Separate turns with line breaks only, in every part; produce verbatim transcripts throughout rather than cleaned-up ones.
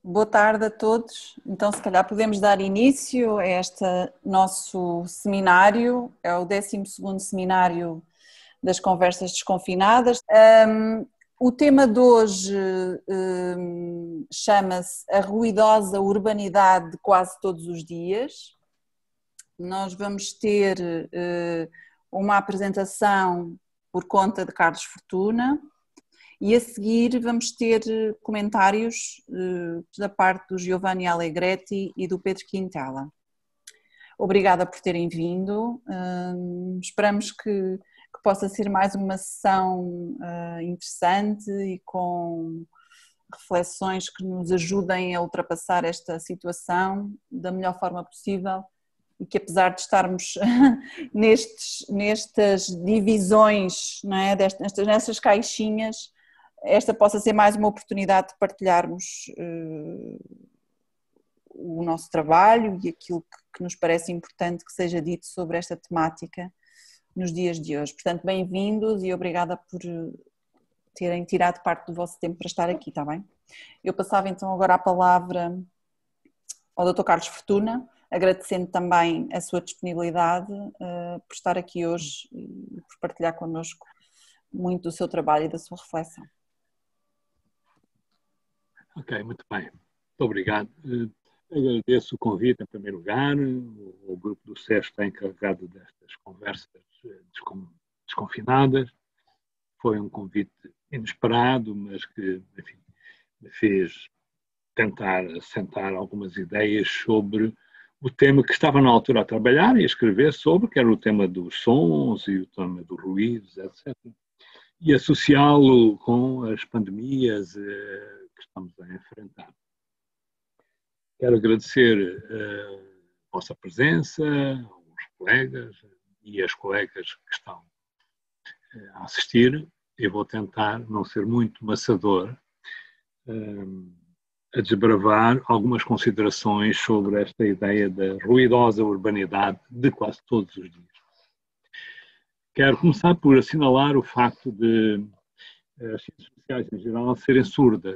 Boa tarde a todos. Então, se calhar podemos dar início a este nosso seminário, é o décimo segundo seminário das Conversas Desconfinadas. Um, o tema de hoje um, chama-se A Ruidosa Urbanidade de Quase Todos os Dias. Nós vamos ter uh, uma apresentação por conta de Carlos Fortuna. E a seguir vamos ter comentários uh, da parte do Giovanni Allegretti e do Pedro Quintela. Obrigada por terem vindo, uh, esperamos que, que possa ser mais uma sessão uh, interessante e com reflexões que nos ajudem a ultrapassar esta situação da melhor forma possível e que, apesar de estarmos nestes, nestas divisões, não é? Destas, nestas caixinhas, esta possa ser mais uma oportunidade de partilharmos uh, o nosso trabalho e aquilo que, que nos parece importante que seja dito sobre esta temática nos dias de hoje. Portanto, bem-vindos e obrigada por terem tirado parte do vosso tempo para estar aqui, está bem? Eu passava então agora a palavra ao doutor Carlos Fortuna, agradecendo também a sua disponibilidade uh, por estar aqui hoje e por partilhar connosco muito do seu trabalho e da sua reflexão.
Ok, muito bem. Muito obrigado. Agradeço o convite, em primeiro lugar. O grupo do S E S está encarregado destas conversas desconfinadas. Foi um convite inesperado, mas que, enfim, me fez tentar assentar algumas ideias sobre o tema que estava na altura a trabalhar e a escrever sobre, que era o tema dos sons e o tema dos ruídos, etcétera. E associá-lo com as pandemias que estamos a enfrentar. Quero agradecer a vossa presença, aos colegas e as colegas que estão a assistir. Eu vou tentar não ser muito maçador, a desbravar algumas considerações sobre esta ideia da ruidosa urbanidade de quase todos os dias. Quero começar por assinalar o facto de as ciências sociais em geral serem surdas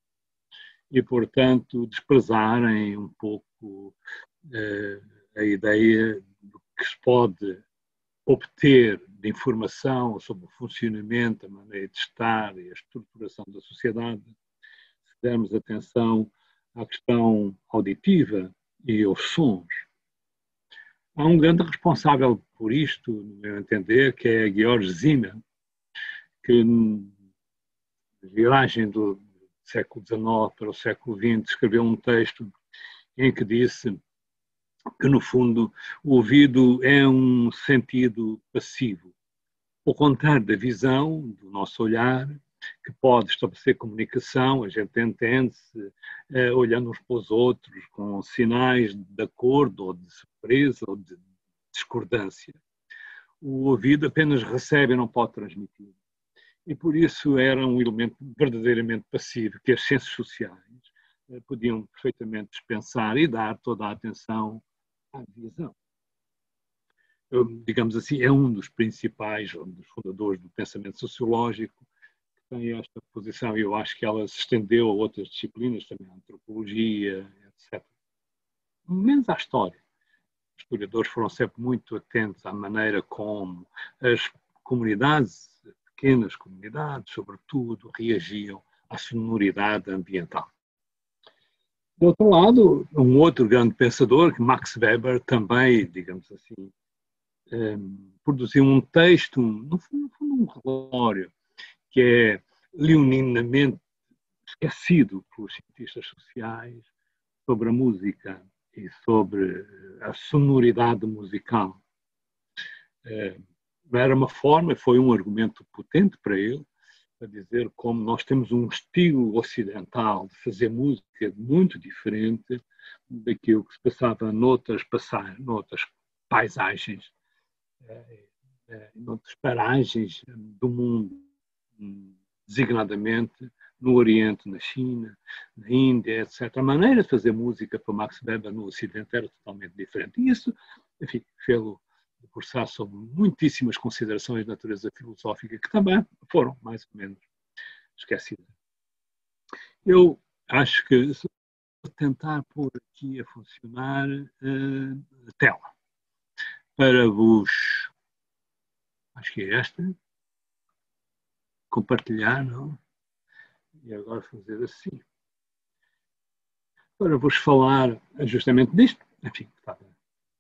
e, portanto, desprezarem um pouco eh, a ideia do que se pode obter de informação sobre o funcionamento, a maneira de estar e a estruturação da sociedade, se dermos atenção à questão auditiva e aos sons. Há um grande responsável por isto, no meu entender, que é Georg Siemens, que na viragem do século dezenove para o século vinte escreveu um texto em que disse que, no fundo, o ouvido é um sentido passivo, ao contrário da visão, do nosso olhar, que pode estabelecer comunicação, a gente entende-se eh, olhando uns para os outros, com sinais de acordo, ou de surpresa, ou de discordância. O ouvido apenas recebe e não pode transmitir. E por isso era um elemento verdadeiramente passivo, que as ciências sociais eh, podiam perfeitamente dispensar e dar toda a atenção à visão. Eu, digamos assim, é um dos principais, um dos fundadores do pensamento sociológico, tem esta posição, e eu acho que ela se estendeu a outras disciplinas, também a antropologia, etcétera. Menos à história. Os historiadores foram sempre muito atentos à maneira como as comunidades, pequenas comunidades, sobretudo, reagiam à sonoridade ambiental. Do outro lado, um outro grande pensador, Max Weber, também, digamos assim, um, produziu um texto, no fundo, um relatório, que é leoninamente esquecido pelos cientistas sociais, sobre a música e sobre a sonoridade musical. Era uma forma, foi um argumento potente para ele, a dizer como nós temos um estilo ocidental de fazer música muito diferente daquilo que se passava noutras, noutras paisagens, noutras paragens do mundo, designadamente no Oriente, na China, na Índia, etcétera. A maneira de fazer música para Max Weber no Ocidente era totalmente diferente. E isso, enfim, fez-o debruçar sobre muitíssimas considerações de natureza filosófica que também foram mais ou menos esquecidas. Eu acho que tentar pôr aqui a funcionar uh, a tela para vos, acho que é esta, compartilhar, não? E agora fazer assim. Para vos falar justamente disto. Enfim, está bem.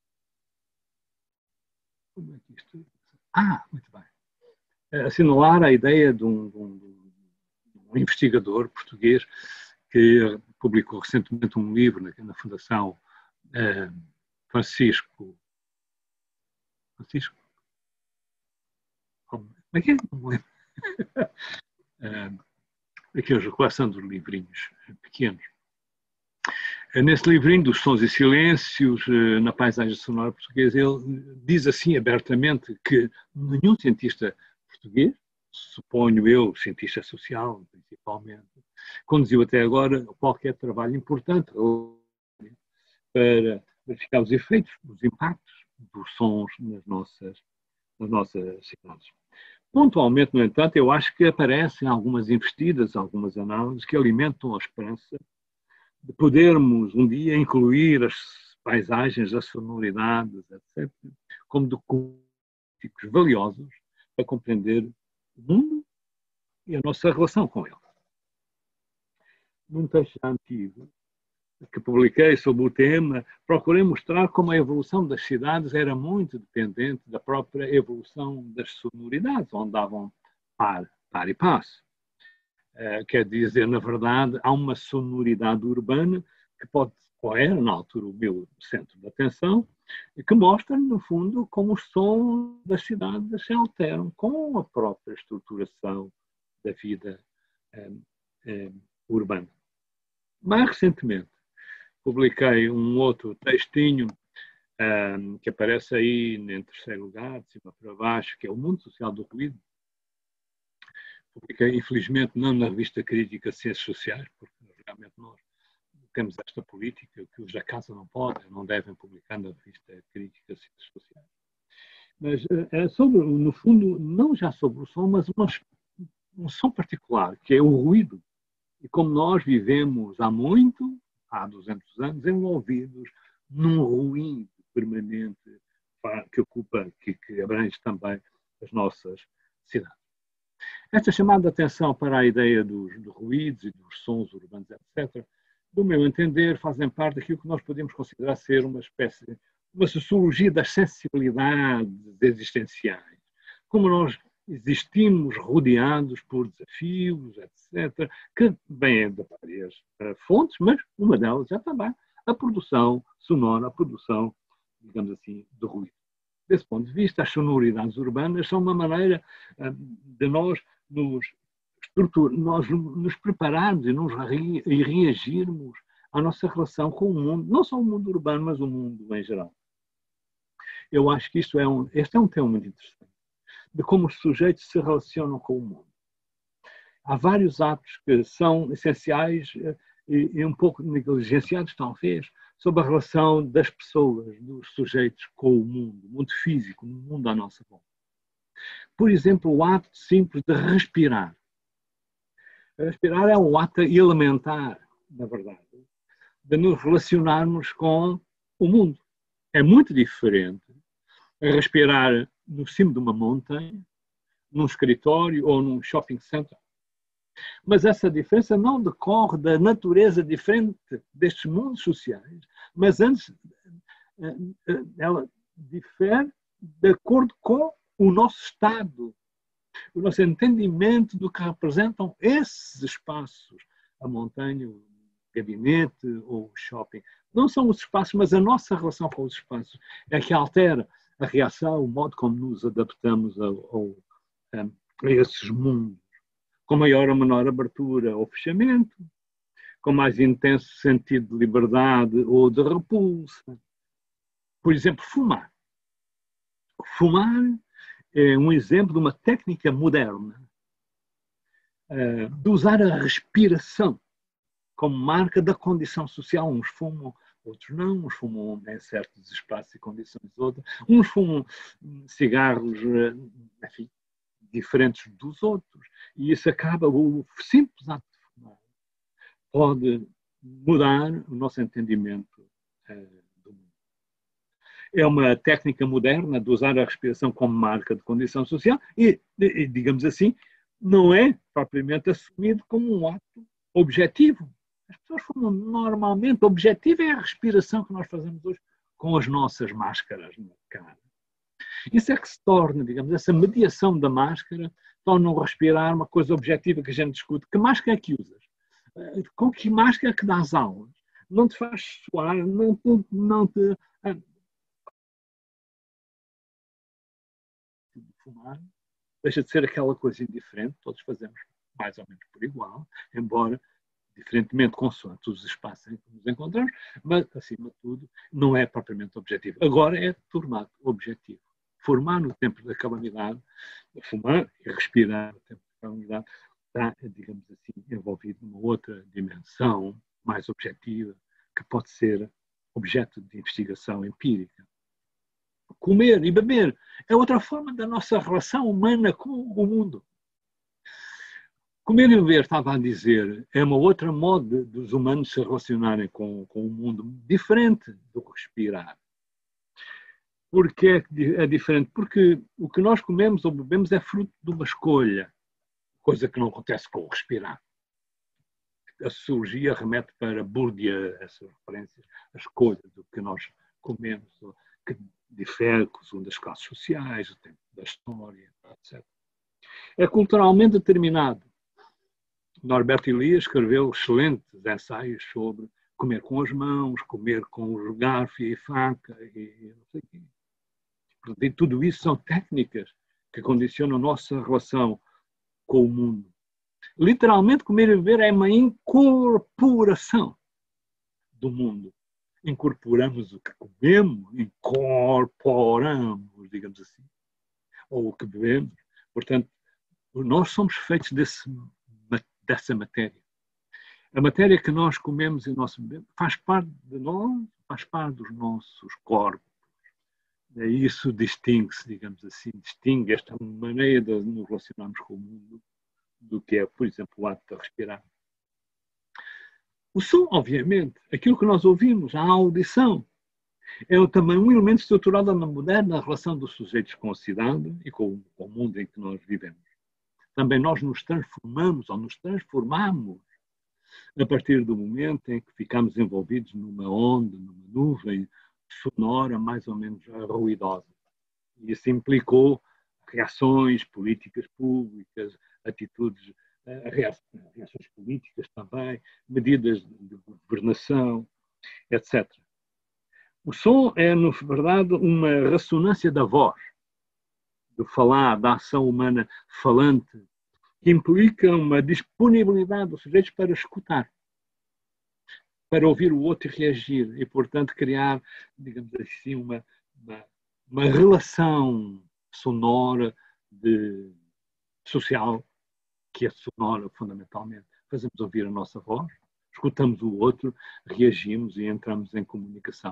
Como é que isto... Ah, muito bem. Assinalar a ideia de um, de um, de um investigador português que publicou recentemente um livro na, na Fundação eh, Francisco... Francisco? Como é que é? Não me lembro. Aqueles coleção dos livrinhos pequenos. Nesse livrinho dos Sons e Silêncios, na paisagem sonora portuguesa, ele diz assim abertamente que nenhum cientista português, suponho eu, cientista social principalmente, conduziu até agora qualquer trabalho importante para verificar os efeitos, os impactos dos sons nas nossas, nas nossas cidades. Pontualmente, no entanto, eu acho que aparecem algumas investidas, algumas análises que alimentam a esperança de podermos um dia incluir as paisagens, as sonoridades, etcétera, como documentos valiosos para compreender o mundo e a nossa relação com ele. Num texto antigo que publiquei sobre o tema, procurei mostrar como a evolução das cidades era muito dependente da própria evolução das sonoridades, onde davam par, par e passo. Uh, quer dizer, na verdade, há uma sonoridade urbana que pode, ou era na altura o meu centro de atenção, que mostra, no fundo, como os sons das cidades se alteram com a própria estruturação da vida um, um, urbana. Mais recentemente, publiquei um outro textinho um, que aparece aí em terceiro lugar, de cima para baixo, que é o Mundo Social do Ruído. Publiquei, infelizmente, não na revista Crítica Ciências Sociais, porque realmente nós temos esta política que os da casa não podem, não devem publicar na revista Crítica Ciências Sociais. Mas é sobre, no fundo, não já sobre o som, mas uma, um som particular, que é o ruído. E como nós vivemos há muito, há duzentos anos, envolvidos num ruído permanente que ocupa, que, que abrange também as nossas cidades. Esta chamada de atenção para a ideia dos, dos ruídos e dos sons urbanos, etcétera, do meu entender, fazem parte daquilo que nós podemos considerar ser uma espécie, uma sociologia das sensibilidades existenciais. Como nós existimos rodeados por desafios, etcétera, que vêm de várias uh, fontes, mas uma delas é também a produção sonora, a produção, digamos assim, de ruído. Desse ponto de vista, as sonoridades urbanas são uma maneira uh, de nós nos, nós nos prepararmos e, nos re e reagirmos à nossa relação com o mundo, não só o mundo urbano, mas o mundo em geral. Eu acho que isto é um, este é um tema muito interessante, de como os sujeitos se relacionam com o mundo. Há vários atos que são essenciais e, e um pouco negligenciados, talvez, sobre a relação das pessoas, dos sujeitos com o mundo, o mundo físico, o mundo à nossa volta. Por exemplo, o ato simples de respirar. Respirar é um ato elementar, na verdade, de nos relacionarmos com o mundo. É muito diferente respirar no cimo de uma montanha, num escritório ou num shopping center. Mas essa diferença não decorre da natureza diferente destes mundos sociais, mas antes ela difere de acordo com o nosso estado, o nosso entendimento do que representam esses espaços, a montanha, o gabinete ou o shopping. Não são os espaços, mas a nossa relação com os espaços é que altera a reação, o modo como nos adaptamos ao, ao, a esses mundos, com maior ou menor abertura ou fechamento, com mais intenso sentido de liberdade ou de repulsa. Por exemplo, fumar. Fumar é um exemplo de uma técnica moderna de usar a respiração como marca da condição social. Uns fumam, outros não, uns fumam em certos espaços e condições, outros. Uns fumam cigarros, enfim, diferentes dos outros. E isso acaba, o simples ato de fumar pode mudar o nosso entendimento uh, do mundo. É uma técnica moderna de usar a respiração como marca de condição social e, e digamos assim, não é propriamente assumido como um ato objetivo. As pessoas falam normalmente, objetivo é a respiração que nós fazemos hoje com as nossas máscaras na cara. Isso é que se torna, digamos, essa mediação da máscara torna o respirar uma coisa objetiva que a gente discute. Que máscara é que usas? Com que máscara é que dás aulas? Não te faz suar, não te... Não te fumar deixa de ser aquela coisa indiferente, todos fazemos mais ou menos por igual, embora diferentemente consoante os espaços em que nos encontramos, mas, acima de tudo, não é propriamente objetivo. Agora é tornado objetivo. Formar no tempo da calamidade, fumar e respirar no tempo da calamidade, está, digamos assim, envolvido numa outra dimensão mais objetiva, que pode ser objeto de investigação empírica. Comer e beber é outra forma da nossa relação humana com o mundo. Comer e beber, estava a dizer, é uma outra modo dos humanos se relacionarem com, com o mundo, diferente do respirar. Porque é, é diferente? Porque o que nós comemos ou bebemos é fruto de uma escolha, coisa que não acontece com o respirar. A sociologia remete para Bourdieu, essas referências, a escolha do que nós comemos, que difere segundo as classes sociais, o tempo da história, etcétera. É culturalmente determinado. Norberto Elias escreveu excelentes ensaios sobre comer com as mãos, comer com o garfo e faca, e não sei o quê. E tudo isso são técnicas que condicionam a nossa relação com o mundo. Literalmente, comer e beber é uma incorporação do mundo. Incorporamos o que comemos, incorporamos, digamos assim, ou o que bebemos. Portanto, nós somos feitos desse, dessa matéria. A matéria que nós comemos e nós bebemos faz parte de nós, faz parte dos nossos corpos. E isso distingue-se, digamos assim, distingue esta maneira de nos relacionarmos com o mundo do que é, por exemplo, o ato de respirar. O som, obviamente, aquilo que nós ouvimos, a audição, é também um elemento estrutural da moderna relação dos sujeitos com a cidade e com o mundo em que nós vivemos. Também nós nos transformamos ou nos transformamos a partir do momento em que ficamos envolvidos numa onda, numa nuvem sonora mais ou menos ruidosa. E isso implicou reações políticas públicas, atitudes, reações políticas também, medidas de governação, etcétera. O som é, na verdade, uma ressonância da voz, do falar, da ação humana falante, que implica uma disponibilidade dos sujeitos para escutar, para ouvir o outro e reagir, e, portanto, criar, digamos assim, uma, uma, uma relação sonora, de, social, que é sonora fundamentalmente. Fazemos ouvir a nossa voz, escutamos o outro, reagimos e entramos em comunicação.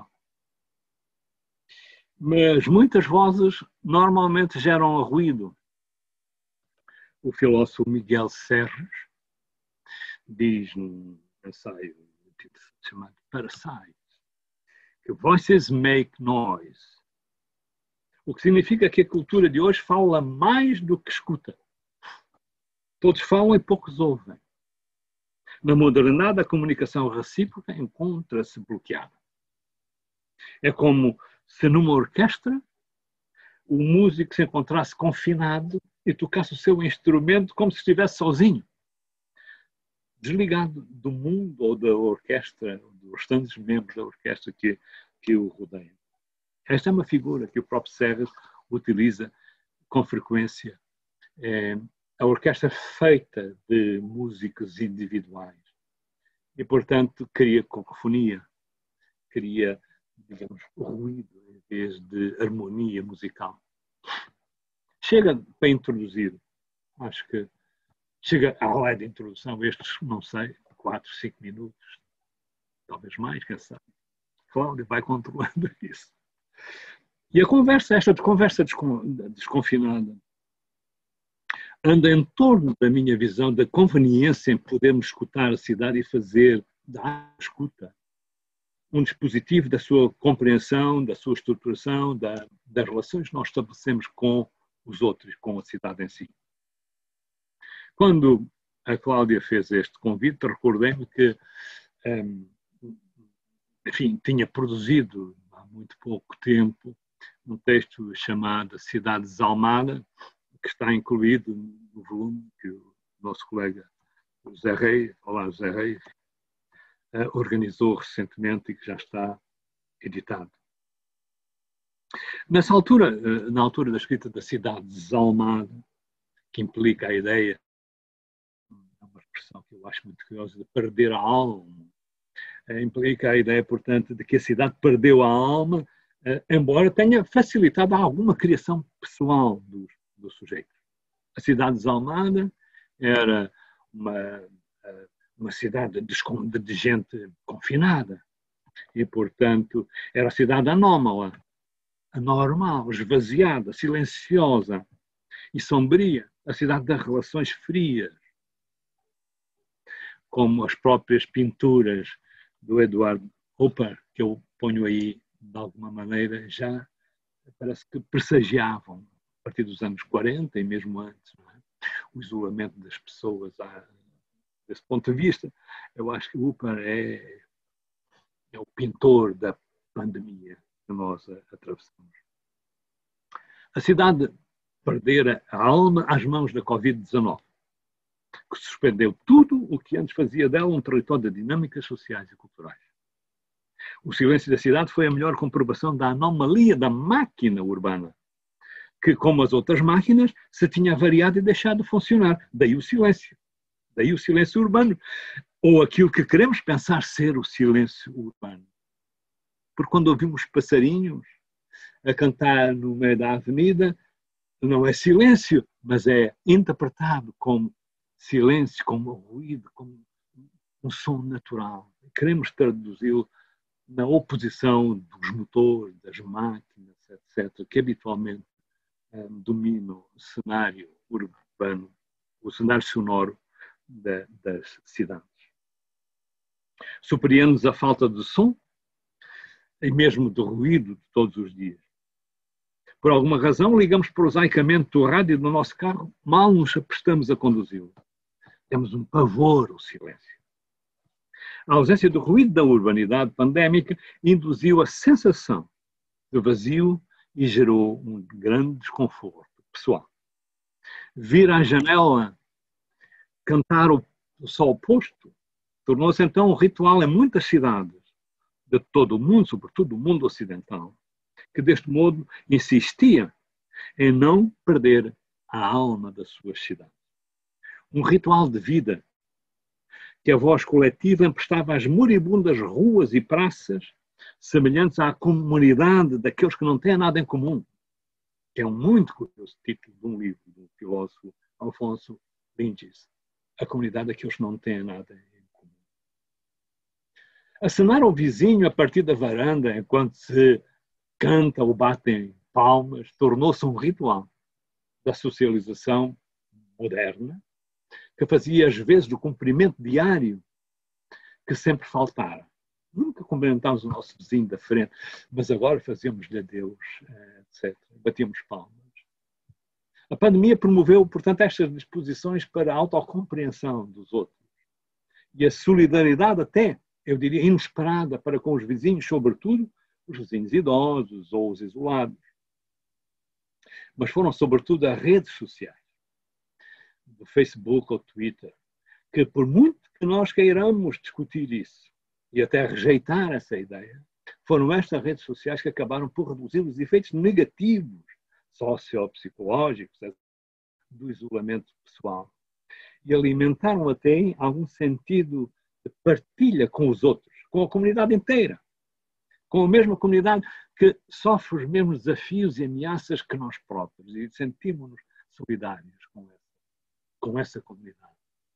Mas muitas vozes normalmente geram ruído. O filósofo Miguel Serres diz num ensaio chamado Parasite que voices make noise. O que significa que a cultura de hoje fala mais do que escuta. Todos falam e poucos ouvem. Na modernidade, a comunicação recíproca encontra-se bloqueada. É como se numa orquestra o músico se encontrasse confinado e tocasse o seu instrumento como se estivesse sozinho, desligado do mundo ou da orquestra, dos restantes membros da orquestra que, que o rodeiam. Esta é uma figura que o próprio Serres utiliza com frequência. É a orquestra feita de músicos individuais e, portanto, cria cacofonia, cria, digamos, ruído em vez de harmonia musical. Chega para introduzir, acho que chega à hora de introdução, estes, não sei, quatro, cinco minutos, talvez mais, quem sabe. Cláudia vai controlando isso. E a conversa, esta conversa desconfinada, anda em torno da minha visão da conveniência em podermos escutar a cidade e fazer da escuta, um dispositivo da sua compreensão, da sua estruturação, da, das relações que nós estabelecemos com os outros, com a cidade em si. Quando a Cláudia fez este convite, recordei-me que, um, enfim, tinha produzido há muito pouco tempo um texto chamado Cidade Desalmada, que está incluído no volume que o nosso colega José Reis, olá José Reis, organizou recentemente e que já está editado. Nessa altura, na altura da escrita da Cidade Desalmada, que implica a ideia, é uma expressão que eu acho muito curiosa, de perder a alma, implica a ideia, portanto, de que a cidade perdeu a alma, embora tenha facilitado alguma criação pessoal dos, dos sujeitos. A Cidade Desalmada era uma, uma cidade de, de gente confinada e, portanto, era a cidade anómala, anormal, esvaziada, silenciosa e sombria, a cidade das relações frias, como as próprias pinturas do Edward Hopper, que eu ponho aí de alguma maneira, já parece que pressagiavam, a partir dos anos quarenta e mesmo antes, não é? O isolamento das pessoas. Desse ponto de vista, eu acho que Hopper é, é o pintor da pandemia que nós atravessamos. A cidade perdera a alma às mãos da covid dezenove, que suspendeu tudo o que antes fazia dela um território de dinâmicas sociais e culturais. O silêncio da cidade foi a melhor comprovação da anomalia da máquina urbana, que, como as outras máquinas, se tinha variado e deixado de funcionar. Daí o silêncio. Daí o silêncio urbano. Ou aquilo que queremos pensar ser o silêncio urbano. Porque quando ouvimos passarinhos a cantar no meio da avenida, não é silêncio, mas é interpretado como silêncio, como ruído, como um som natural. Queremos traduzi-lo na oposição dos motores, das máquinas, etcétera, que habitualmente um, dominam o cenário urbano, o cenário sonoro da, das cidades. Surpreende-nos a falta de som e mesmo de ruído de todos os dias. Por alguma razão, ligamos prosaicamente o rádio do nosso carro, mal nos aprestamos a conduzi-lo. Temos um pavor ao silêncio. A ausência do ruído da urbanidade pandémica induziu a sensação de vazio e gerou um grande desconforto pessoal. Vir à janela cantar o sol posto tornou-se então um ritual em muitas cidades de todo o mundo, sobretudo do mundo ocidental, que deste modo insistia em não perder a alma das suas cidades. Um ritual de vida que a voz coletiva emprestava às moribundas ruas e praças, semelhantes à comunidade daqueles que não têm nada em comum, que é um muito curioso título de um livro do filósofo Alfonso Lynges, a comunidade daqueles que não têm nada em comum. Acenar ao vizinho a partir da varanda, enquanto se canta ou batem palmas, tornou-se um ritual da socialização moderna, que fazia às vezes do cumprimento diário que sempre faltara. Nunca cumprimentámos o nosso vizinho da frente, mas agora fazemos-lhe adeus, etcétera. Batíamos palmas. A pandemia promoveu, portanto, estas disposições para a autocompreensão dos outros. E a solidariedade até, eu diria, inesperada para com os vizinhos, sobretudo os vizinhos idosos ou os isolados. Mas foram, sobretudo, as redes sociais, do Facebook ou Twitter, que por muito que nós queiramos discutir isso e até rejeitar essa ideia, foram estas redes sociais que acabaram por reduzir os efeitos negativos sociopsicológicos do isolamento pessoal e alimentaram até algum sentido de partilha com os outros, com a comunidade inteira, com a mesma comunidade que sofre os mesmos desafios e ameaças que nós próprios e sentimos-nos solidários com ela. com essa comunidade.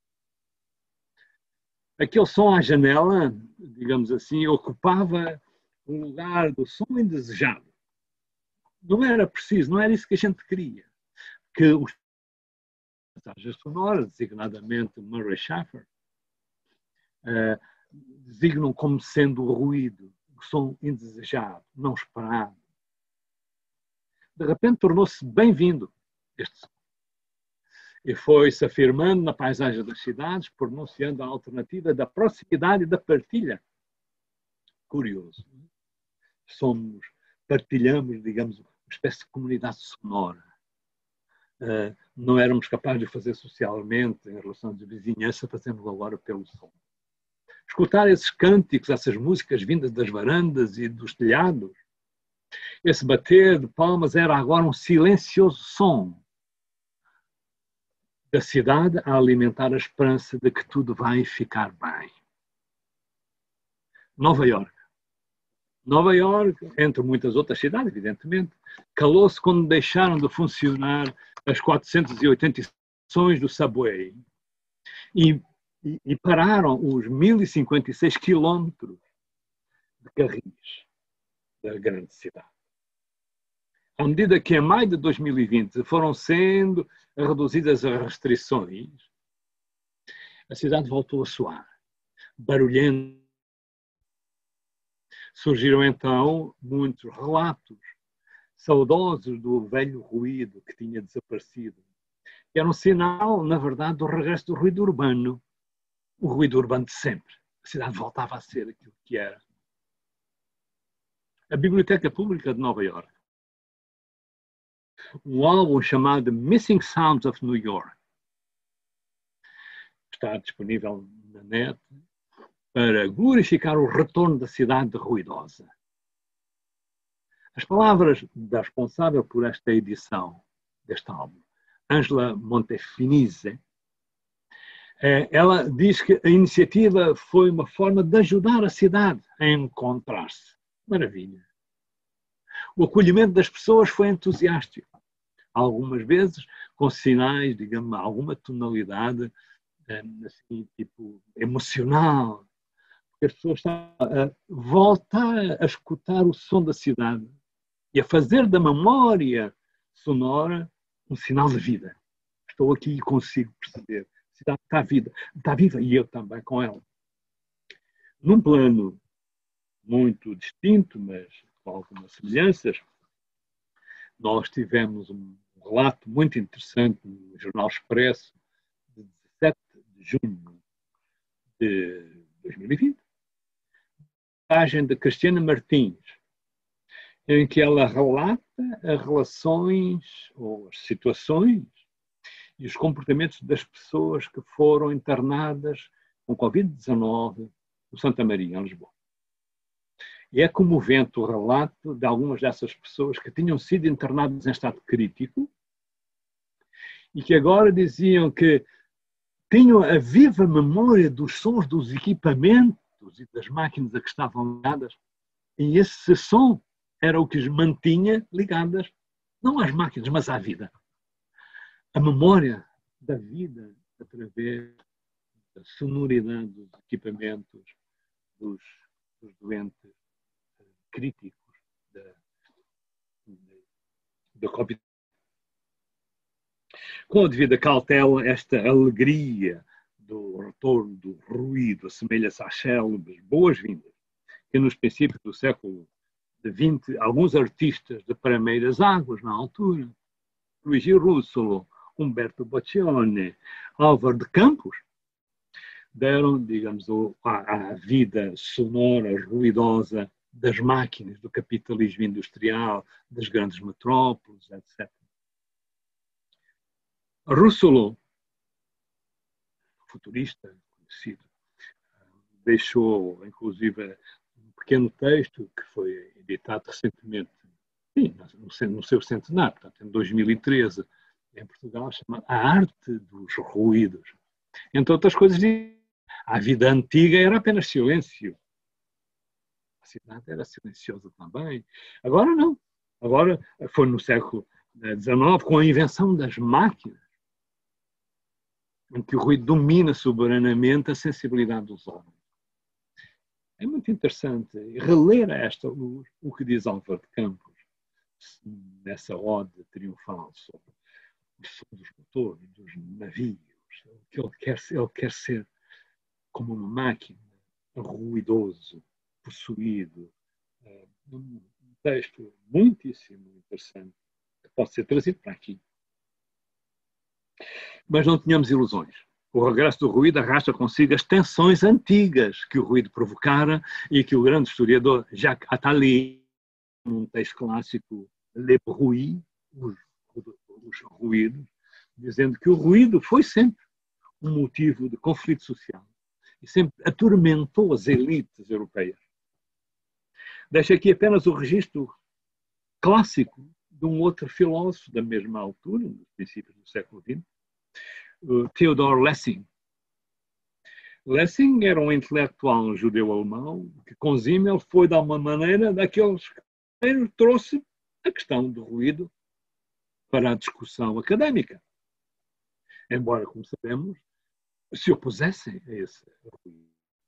Aquele som à janela, digamos assim, ocupava um lugar do som indesejado. Não era preciso, não era isso que a gente queria. Que os mensagens sonoras, designadamente Murray Schafer, uh, designam como sendo o ruído, o som indesejado, não esperado. De repente tornou-se bem-vindo este som. E foi-se afirmando na paisagem das cidades, pronunciando a alternativa da proximidade e da partilha. Curioso. Somos, partilhamos, digamos, uma espécie de comunidade sonora. Uh, não éramos capazes de fazer socialmente em relação de vizinhança, fazemos agora pelo som. Escutar esses cânticos, essas músicas vindas das varandas e dos telhados, esse bater de palmas era agora um silencioso som da cidade a alimentar a esperança de que tudo vai ficar bem. Nova Iorque. Nova Iorque, entre muitas outras cidades, evidentemente, calou-se quando deixaram de funcionar as quatrocentas e oitenta estações do subway e, e, e pararam os mil e cinquenta e seis quilómetros de carris da grande cidade. À medida que em maio de dois mil e vinte foram sendo reduzidas as restrições, a cidade voltou a soar, barulhenta. Surgiram então muitos relatos saudosos do velho ruído que tinha desaparecido. Era um sinal, na verdade, do regresso do ruído urbano, o ruído urbano de sempre. A cidade voltava a ser aquilo que era. A Biblioteca Pública de Nova Iorque, um álbum chamado Missing Sounds of New York, está disponível na net para glorificar o retorno da cidade ruidosa. As palavras da responsável por esta edição deste álbum, Angela Montefinise, ela diz que a iniciativa foi uma forma de ajudar a cidade a encontrar-se. Maravilha. O acolhimento das pessoas foi entusiástico. Algumas vezes com sinais, digamos, alguma tonalidade assim, tipo, emocional. As pessoas estão a voltar a escutar o som da cidade e a fazer da memória sonora um sinal de vida. Estou aqui e consigo perceber. A cidade está viva, está viva e eu também com ela. Num plano muito distinto, mas com algumas semelhanças, nós tivemos um relato muito interessante no Jornal Expresso de dezassete de junho de dois mil e vinte. A página de Cristiana Martins, em que ela relata as relações ou as situações e os comportamentos das pessoas que foram internadas com covid dezenove no Santa Maria, em Lisboa. E é comovente o relato de algumas dessas pessoas que tinham sido internadas em estado crítico e que agora diziam que tinham a viva memória dos sons dos equipamentos e das máquinas a que estavam ligadas, e esse som era o que os mantinha ligadas, não às máquinas, mas à vida. A memória da vida através da sonoridade dos equipamentos, dos, dos doentes críticos da, da covid. Com a devida cautela, esta alegria do retorno do ruído assemelha-se às célebres boas-vindas que nos princípios do século vinte alguns artistas de primeiras águas na altura, Luigi Russolo, Umberto Boccioni, Álvaro de Campos, deram, digamos, à vida sonora, ruidosa das máquinas, do capitalismo industrial, das grandes metrópoles, etcétera. Russolo, futurista conhecido, deixou, inclusive, um pequeno texto que foi editado recentemente, sim, no seu centenário, portanto, em dois mil e treze, em Portugal, chamado A Arte dos Ruídos. Entre outras coisas, a vida antiga era apenas silêncio. A cidade era silenciosa também. Agora não. Agora foi no século dezenove, com a invenção das máquinas, em que o ruído domina soberanamente a sensibilidade dos homens. É muito interessante reler a esta luz o que diz Álvaro de Campos nessa ode triunfal sobre o som dos motores, dos navios, que ele quer, ele quer ser como uma máquina, ruidoso, possuído. Um texto muitíssimo interessante que pode ser trazido para aqui. Mas não tenhamos ilusões. O regresso do ruído arrasta consigo as tensões antigas que o ruído provocara e que o grande historiador Jacques Attali, num texto clássico, Le Bruit, os, os ruídos, dizendo que o ruído foi sempre um motivo de conflito social e sempre atormentou as elites europeias. Deixo aqui apenas o registro clássico de um outro filósofo da mesma altura, nos princípios do século vinte, Theodor Lessing. Lessing era um intelectual judeu-alemão que, com Simmel, foi, de alguma maneira, daqueles que trouxe a questão do ruído para a discussão académica. Embora, como sabemos, se opusessem a esse ruído.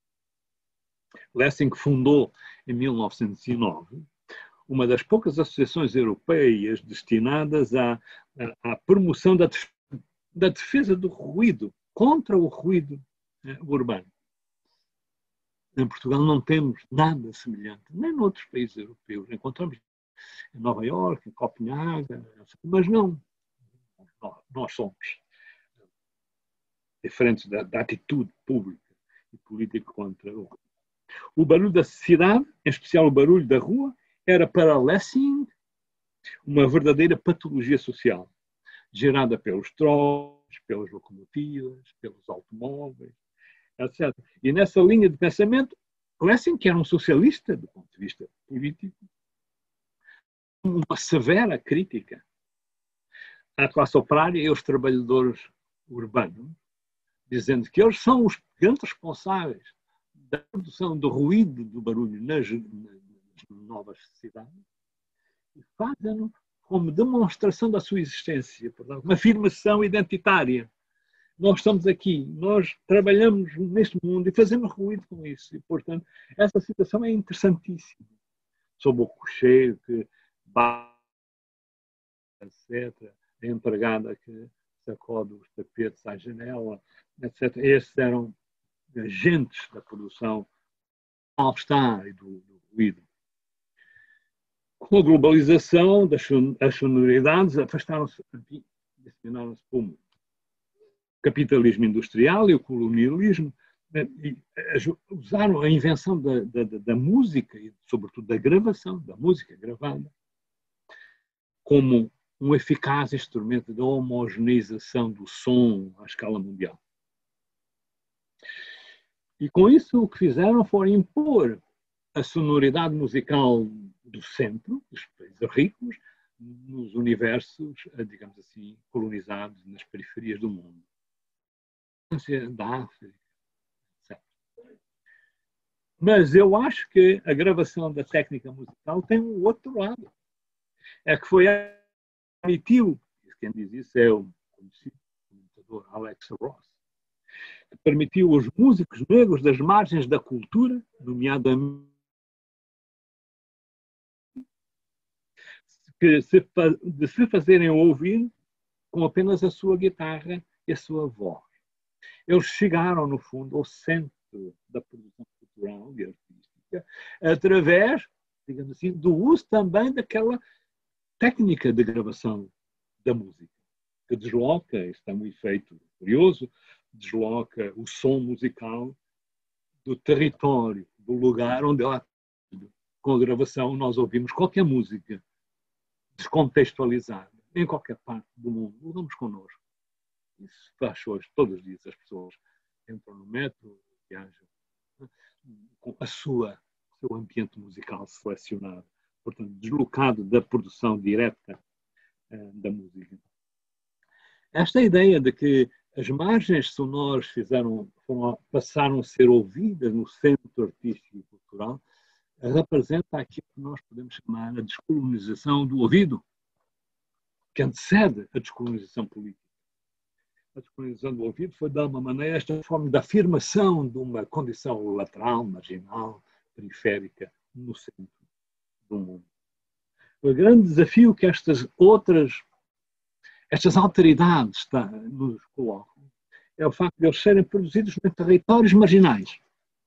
Lessing fundou, em mil novecentos e nove, uma das poucas associações europeias destinadas à, à, à promoção da defesa da defesa do ruído, contra o ruído eh, urbano. Em Portugal não temos nada semelhante, nem noutros países europeus. Encontramos em Nova Iorque, em Copenhague, mas não. Nós, nós somos diferentes da, da atitude pública e política contra o ruído. O barulho da cidade, em especial o barulho da rua, era para Lessing uma verdadeira patologia social, gerada pelos trolls, pelas locomotivas, pelos automóveis, etcétera. E nessa linha de pensamento, Lessing, que era um socialista do ponto de vista político, uma severa crítica à classe operária e aos trabalhadores urbanos, dizendo que eles são os grandes responsáveis da produção do ruído do barulho nas, nas novas cidades e fazem-no como demonstração da sua existência, portanto, uma afirmação identitária. Nós estamos aqui, nós trabalhamos neste mundo e fazemos ruído com isso. E, portanto, essa situação é interessantíssima. Sob o cocheiro que bate, etcétera, a empregada que sacode os tapetes à janela, etcétera. Esses eram agentes da produção do mal-estar e do, do ruído. Com a globalização, as sonoridades afastaram-se, disseminaram-se para o mundo. O capitalismo industrial e o colonialismo usaram a invenção da, da, da música e, sobretudo, da gravação, da música gravada, como um eficaz instrumento de homogeneização do som à escala mundial. E com isso o que fizeram foi impor a sonoridade musical do centro, dos países ricos, nos universos, digamos assim, colonizados nas periferias do mundo. Da África, etcétera. Mas eu acho que a gravação da técnica musical tem um outro lado. É que foi a permitiu, quem diz isso é o conhecido comentador Alex Ross, que permitiu aos músicos negros das margens da cultura, nomeadamente que se, de se fazerem ouvir com apenas a sua guitarra e a sua voz. Eles chegaram, no fundo, ao centro da produção cultural e artística, através, digamos assim, do uso também daquela técnica de gravação da música, que desloca, isto é um efeito curioso, desloca o som musical do território, do lugar onde ela, com a gravação, nós ouvimos qualquer música descontextualizada, em qualquer parte do mundo, levamos connosco. Isso faz hoje, todos os dias, as pessoas entram no metro, viajam com a sua, o seu ambiente musical selecionado, portanto, deslocado da produção direta uh, da música. Esta ideia de que as margens sonoras fizeram, foram, passaram a ser ouvidas no centro artístico e cultural, representa aquilo que nós podemos chamar a descolonização do ouvido, que antecede a descolonização política. A descolonização do ouvido foi, de alguma maneira, esta forma de afirmação de uma condição lateral, marginal, periférica, no centro do mundo. O grande desafio que estas outras, estas alteridades tá, nos colocam é o facto de eles serem produzidos em territórios marginais.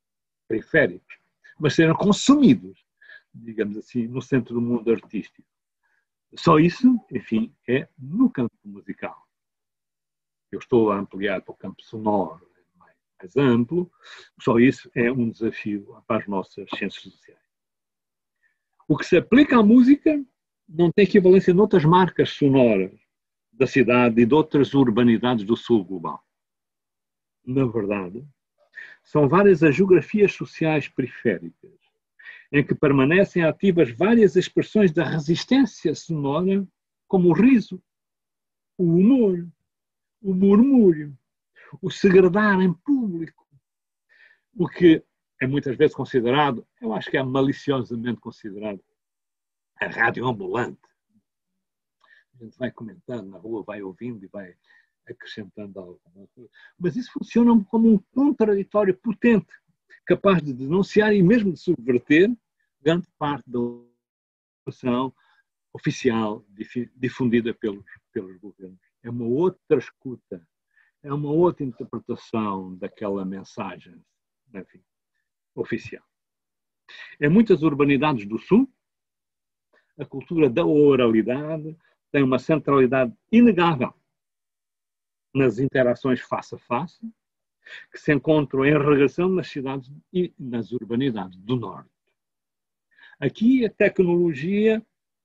periféricos, mas serem consumidos, digamos assim, no centro do mundo artístico. Só isso, enfim, é no campo musical. Eu estou a ampliar para o campo sonoro, mais, mais amplo, só isso é um desafio para as nossas ciências sociais. O que se aplica à música não tem equivalência noutras marcas sonoras da cidade e de outras urbanidades do sul global. Na verdade, são várias as geografias sociais periféricas em que permanecem ativas várias expressões da resistência sonora, como o riso, o humor, o murmúrio, o segredar em público, o que é muitas vezes considerado, eu acho que é maliciosamente considerado, a rádio ambulante. A gente vai comentando na rua, vai ouvindo e vai acrescentando algo. Mas isso funciona como um contraditório potente, capaz de denunciar e mesmo de subverter grande parte da informação oficial difundida pelos, pelos governos. É uma outra escuta, é uma outra interpretação daquela mensagem, enfim, oficial. Em muitas urbanidades do Sul, a cultura da oralidade tem uma centralidade inegável nas interações face a face, que se encontram em regressão nas cidades e nas urbanidades do Norte. Aqui a tecnologia,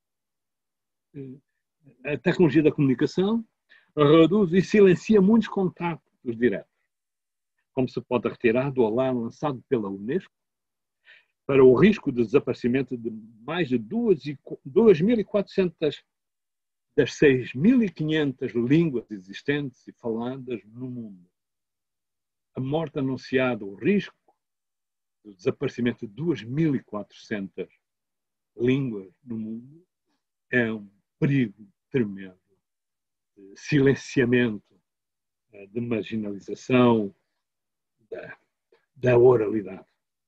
a tecnologia da comunicação reduz e silencia muitos contactos diretos, como se pode retirar do alarme lançado pela Unesco para o risco de desaparecimento de mais de duas mil e quatrocentas das seis mil e quinhentas línguas existentes e faladas no mundo. A morte anunciada, o risco do desaparecimento de duas mil e quatrocentas línguas no mundo é um perigo tremendo de silenciamento, de marginalização da, da oralidade.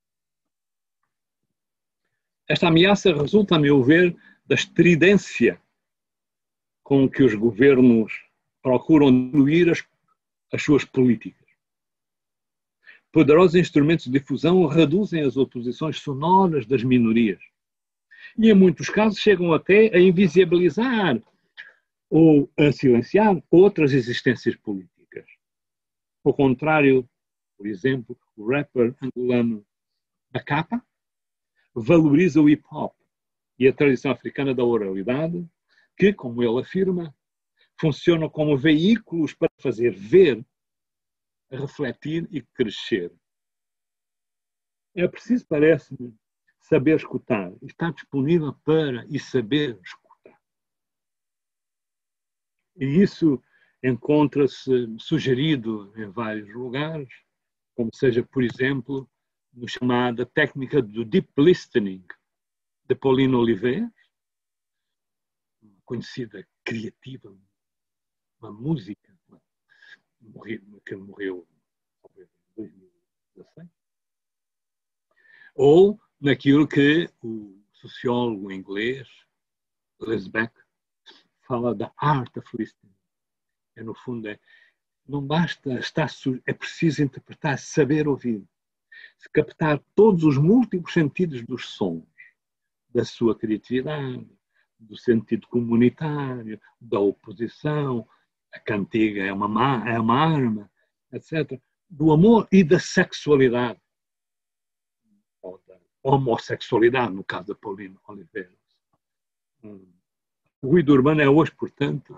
Esta ameaça resulta, a meu ver, da estridência com que os governos procuram diluir as, as suas políticas. Poderosos instrumentos de difusão reduzem as oposições sonoras das minorias e, em muitos casos, chegam até a invisibilizar ou a silenciar outras existências políticas. Ao contrário, por exemplo, o rapper angolano Akapa valoriza o hip-hop e a tradição africana da oralidade, que, como ele afirma, funcionam como veículos para fazer ver, refletir e crescer. É preciso, parece-me, saber escutar, estar disponível para e saber escutar. E isso encontra-se sugerido em vários lugares, como seja, por exemplo, no chamada técnica do deep listening, de Pauline Oliveira, conhecida, criativa, uma música, que morreu em dois mil e dezasseis, ou naquilo que o sociólogo inglês, Les Beck, fala da art of listening. É, no fundo, é, não basta estar, é preciso interpretar, saber ouvir, captar todos os múltiplos sentidos dos sons, da sua criatividade, do sentido comunitário, da oposição, a cantiga é uma, é uma arma, etcétera, do amor e da sexualidade, ou da homossexualidade, no caso da Pauline Oliveira. O ruído urbano é hoje, portanto,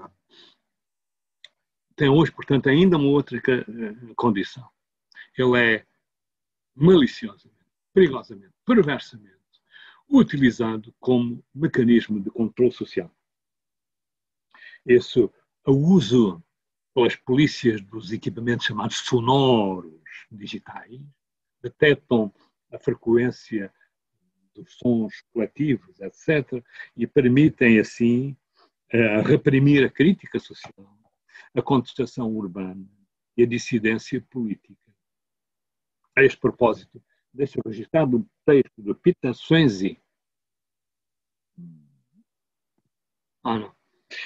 tem hoje, portanto, ainda uma outra condição. Ele é maliciosamente, perigosamente, perversamente utilizado como mecanismo de controle social. Esse o uso pelas polícias dos equipamentos chamados sonoros digitais detectam a frequência dos sons coletivos, etcétera, e permitem, assim, reprimir a crítica social, a contestação urbana e a dissidência política. A este propósito, deixo registrado um texto de Peter Swenzi, ah, não,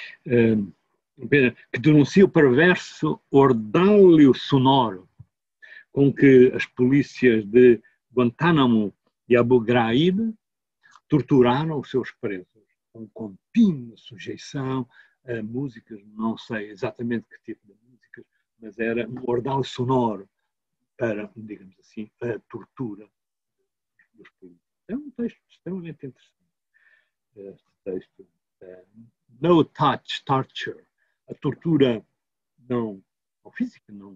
que denuncia o perverso ordálio sonoro com que as polícias de Guantánamo e Abu Ghraib torturaram os seus presos com contínua sujeição a músicas, não sei exatamente que tipo de músicas, mas era um ordal sonoro para, digamos assim, a tortura dos políticos. É um texto extremamente interessante. Este texto, uh, No Touch Torture, a tortura não, não física, não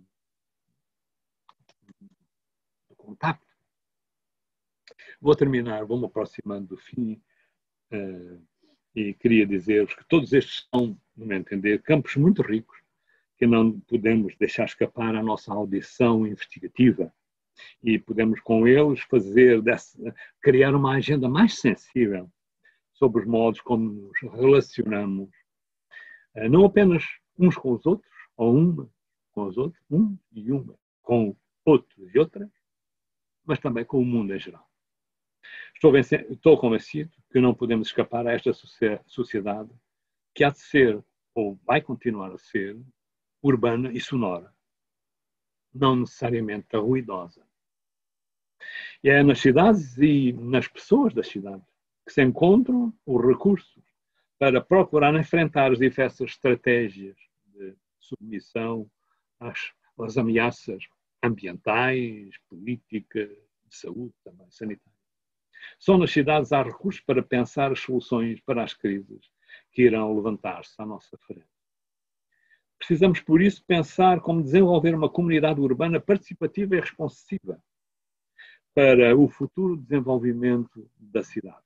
do contacto. Vou terminar, vou-me aproximando do fim uh, e queria dizer-vos que todos estes são, no meu entender, campos muito ricos que não podemos deixar escapar à nossa audição investigativa e podemos com eles fazer, dessa, criar uma agenda mais sensível sobre os modos como nos relacionamos, uh, não apenas uns com os outros, ou uma com os outros, um e uma com outros e outras, mas também com o mundo em geral. Estou, estou convencido que não podemos escapar a esta sociedade que há de ser, ou vai continuar a ser, urbana e sonora, não necessariamente ruidosa. E é nas cidades e nas pessoas das cidades que se encontram os recursos para procurar enfrentar as diversas estratégias de submissão às, às ameaças ambientais, políticas, de saúde, também sanitárias. Só nas cidades há recursos para pensar as soluções para as crises que irão levantar-se à nossa frente. Precisamos, por isso, pensar como desenvolver uma comunidade urbana participativa e responsiva para o futuro desenvolvimento da cidade.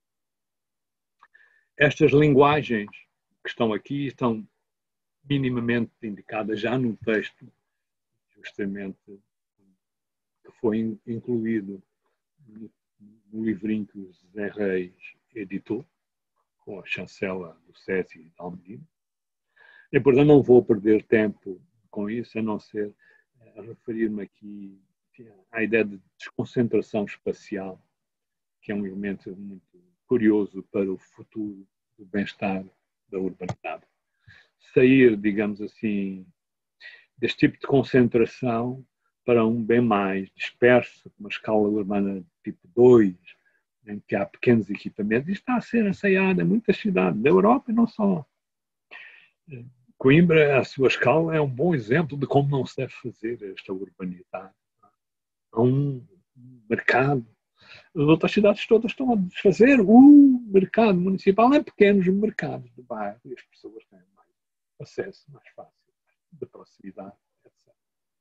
Estas linguagens que estão aqui estão minimamente indicadas já no texto, justamente, que foi incluído no livrinho que o Zé Reis editou, com a chancela do César e da Almedina. E, portanto, não vou perder tempo com isso, a não ser a referir-me aqui à ideia de desconcentração espacial, que é um elemento muito curioso para o futuro do bem-estar da urbanidade. Sair, digamos assim, deste tipo de concentração para um bem mais disperso, uma escala urbana tipo dois, em que há pequenos equipamentos. Isto está a ser ensaiado em muitas cidades da Europa e não só. Coimbra, à sua escala, é um bom exemplo de como não se deve fazer esta urbanidade. Há um mercado. As outras cidades todas estão a desfazer o mercado municipal em pequenos mercados de bairro e as pessoas têm mais acesso, mais fácil, de proximidade, etcétera.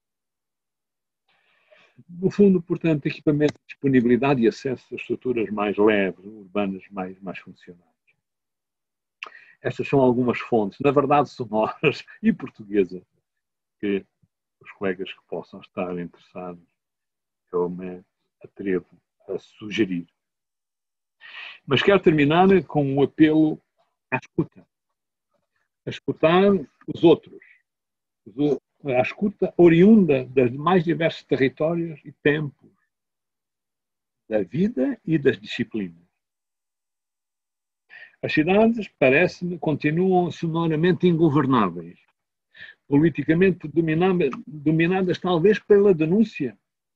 No fundo, portanto, equipamento, disponibilidade e acesso a estruturas mais leves, urbanas, mais, mais funcionais. Estas são algumas fontes, na verdade sonoras e portuguesas, que os colegas que possam estar interessados, eu me atrevo a sugerir. Mas quero terminar com um apelo à escuta. A escutar os outros. A escuta oriunda dos mais diversos territórios e tempos da vida e das disciplinas. As cidades, parece-me, continuam sonoramente ingovernáveis, politicamente dominadas, dominadas talvez pela denúncia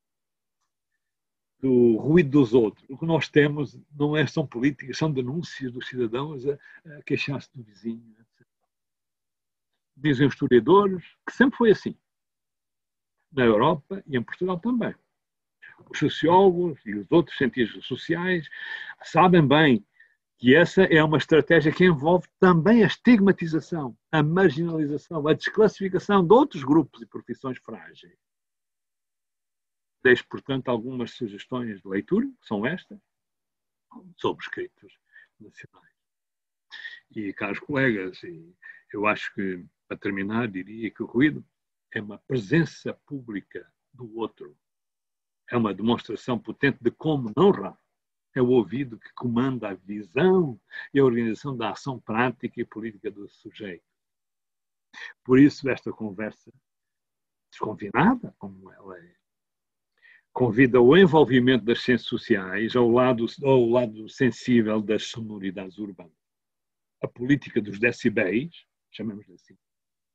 do ruído dos outros. O que nós temos não é, são políticas, são denúncias dos cidadãos a, a queixar-se do vizinho, etcétera. Dizem os historiadores que sempre foi assim, na Europa e em Portugal também. Os sociólogos e os outros cientistas sociais sabem bem que essa é uma estratégia que envolve também a estigmatização, a marginalização, a desclassificação de outros grupos e profissões frágeis. Deixo, portanto, algumas sugestões de leitura, que são estas, sobre escritos nacionais. E, caros colegas, eu acho que, para terminar, diria que o ruído é uma presença pública do outro. É uma demonstração potente de como não raro. É o ouvido que comanda a visão e a organização da ação prática e política do sujeito. Por isso, esta conversa desconfinada, como ela é, convida o envolvimento das ciências sociais ao lado, ao lado sensível das sonoridades urbanas. A política dos decibéis, chamemos assim,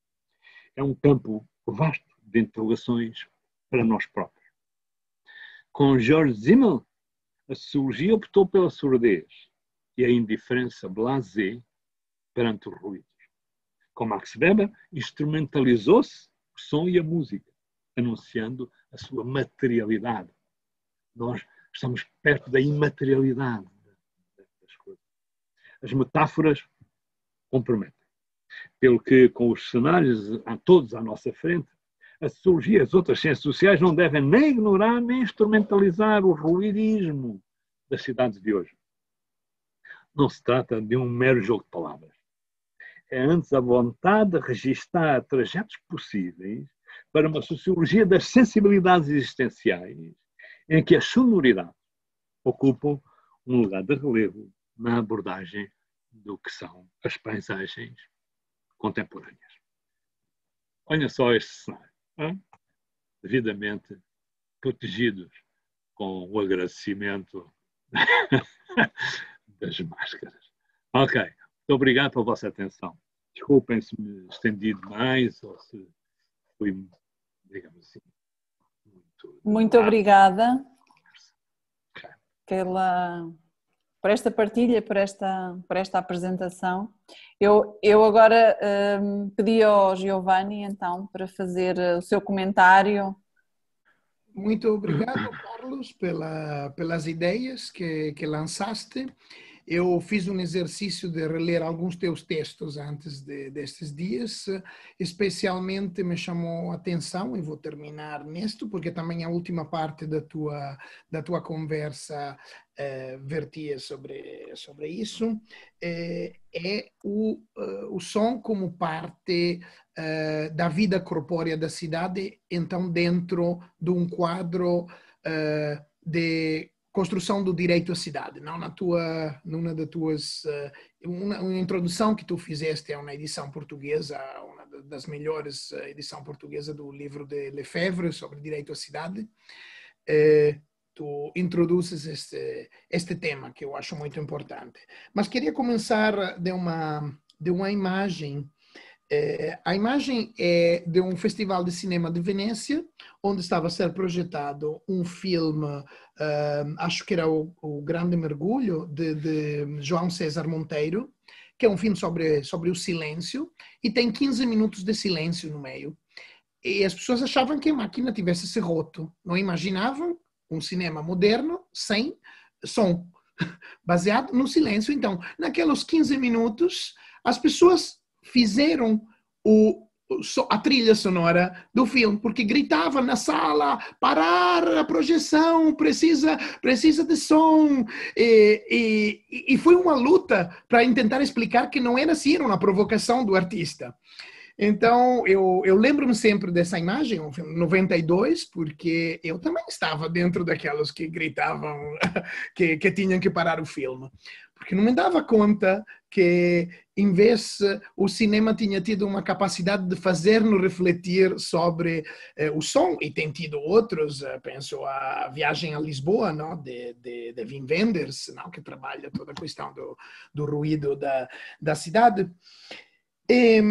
é um campo vasto de interrogações para nós próprios. Com George Simmel, a sociologia optou pela surdez e a indiferença blasé perante os ruídos. Com Max Weber, instrumentalizou-se o som e a música, anunciando a sua materialidade. Nós estamos perto da imaterialidade das coisas. As metáforas comprometem. Pelo que, com os cenários a todos à nossa frente, a sociologia e as outras ciências sociais não devem nem ignorar nem instrumentalizar o ruidismo das cidades de hoje. Não se trata de um mero jogo de palavras. É antes a vontade de registar trajetos possíveis para uma sociologia das sensibilidades existenciais, em que as sonoridades ocupam um lugar de relevo na abordagem do que são as paisagens contemporâneas. Olha só este cenário, hein? Devidamente protegidos com o agradecimento das máscaras. Ok, muito obrigado pela vossa atenção. Desculpem se me estendi demais ou se fui, digamos assim, muito...
Muito obrigada
okay.
pela, por esta partilha, por esta, por esta apresentação. Eu, eu agora um, pedi ao Giovanni, então, para fazer o seu comentário.
Muito obrigado, Carlos, pela, pelas ideias que, que lançaste. Eu fiz um exercício de reler alguns teus textos antes de, destes dias, especialmente me chamou a atenção, e vou terminar nisto, porque também a última parte da tua, da tua conversa eh, vertia sobre, sobre isso, eh, é o, uh, o som como parte uh, da vida corpórea da cidade, então dentro de um quadro uh, de construção do direito à cidade. Não na tua, numa das tuas, uma, uma introdução que tu fizeste a uma edição portuguesa, uma das melhores edições portuguesas do livro de Lefebvre sobre direito à cidade, eh, tu introduzes este, este tema que eu acho muito importante. Mas queria começar de uma, de uma imagem. É, a imagem é de um festival de cinema de Veneza, onde estava a ser projetado um filme, uh, acho que era o, o Grande Mergulho, de, de João César Monteiro, que é um filme sobre, sobre o silêncio, e tem quinze minutos de silêncio no meio. E as pessoas achavam que a máquina tivesse se roto, não imaginavam um cinema moderno sem som, baseado no silêncio. Então, naqueles quinze minutos, as pessoas fizeram o, a trilha sonora do filme, porque gritavam na sala, parar a projeção, precisa, precisa de som. E, e, e foi uma luta para tentar explicar que não era assim, era uma provocação do artista. Então, eu, eu lembro-me sempre dessa imagem, o filme noventa e dois, porque eu também estava dentro daquelas que gritavam que, que tinham que parar o filme. Porque não me dava conta que, em vez, o cinema tinha tido uma capacidade de fazer-nos refletir sobre eh, o som, e tem tido outros, eh, penso a Viagem a Lisboa, não? De, de, de Wim Wenders, não? Que trabalha toda a questão do, do ruído da, da cidade. E,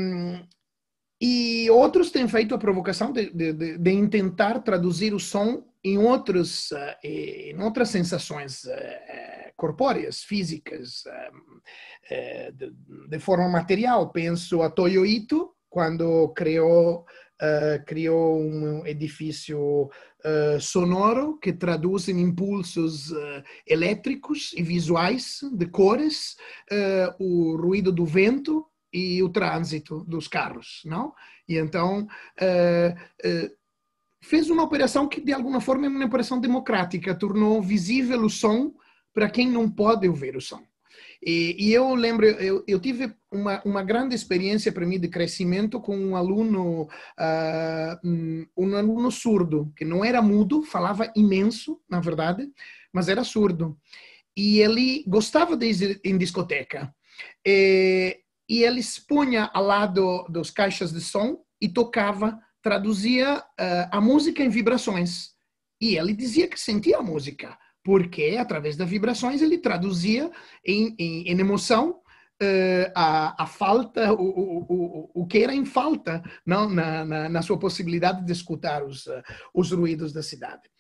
e outros têm feito a provocação de, de, de, de tentar traduzir o som em, outros, uh, em outras sensações uh, corpóreas, físicas, uh, uh, de, de forma material. Penso a Toyo Ito, quando criou, uh, criou um edifício uh, sonoro que traduz em impulsos uh, elétricos e visuais, de cores, uh, o ruído do vento e o trânsito dos carros, não? E então uh, uh, fez uma operação que de alguma forma é uma operação democrática, tornou visível o som para quem não pode ouvir o som. E, e eu lembro, eu, eu tive uma, uma grande experiência para mim de crescimento com um aluno, uh, um, um aluno surdo, que não era mudo, falava imenso, na verdade, mas era surdo. E ele gostava de ir em discoteca. E, e ele se punha ao lado dos caixas de som e tocava, traduzia uh, a música em vibrações. E ele dizia que sentia a música, porque através das vibrações ele traduzia em, em, em emoção uh, a, a falta, o, o, o, o que era em falta, não? Na, na, na sua possibilidade de escutar os, uh, os ruídos da cidade.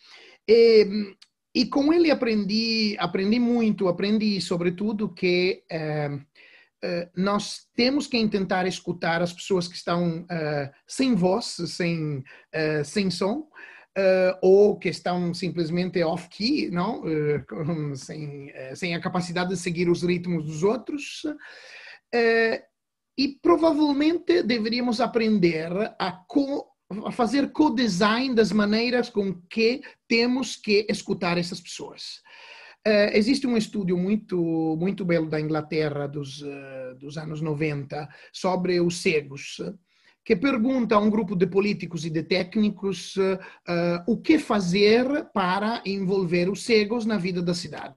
E, e com ele aprendi, aprendi muito, aprendi sobretudo que uh, uh, nós temos que tentar escutar as pessoas que estão uh, sem voz, sem, uh, sem som, Uh, ou que estão simplesmente off-key, não? Uh, sem, uh, sem a capacidade de seguir os ritmos dos outros. Uh, e provavelmente deveríamos aprender a, co, a fazer co-design das maneiras com que temos que escutar essas pessoas. Uh, existe um estudo muito, muito belo da Inglaterra dos, uh, dos anos noventa sobre os cegos, que pergunta a um grupo de políticos e de técnicos uh, uh, o que fazer para envolver os cegos na vida da cidade.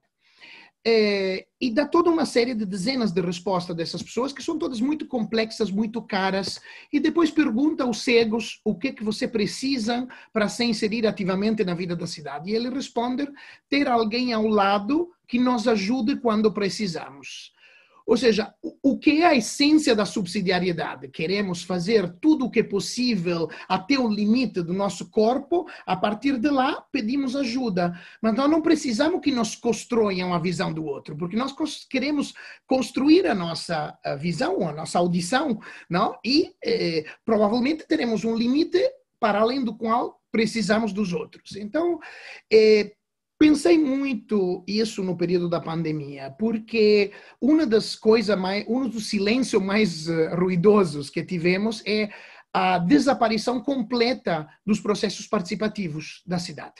É, e dá toda uma série de dezenas de respostas dessas pessoas, que são todas muito complexas, muito caras, e depois pergunta aos cegos o que, que você precisa para se inserir ativamente na vida da cidade. E ele responde: ter alguém ao lado que nos ajude quando precisamos. Ou seja, o que é a essência da subsidiariedade? Queremos fazer tudo o que é possível até o limite do nosso corpo, a partir de lá pedimos ajuda. Mas nós não precisamos que nos construam a visão do outro, porque nós queremos construir a nossa visão, a nossa audição, não? E eh, provavelmente teremos um limite para além do qual precisamos dos outros. Então, eh, pensei muito isso no período da pandemia, porque uma das coisas mais, um dos silêncios mais uh, ruidosos que tivemos é a desaparição completa dos processos participativos da cidade.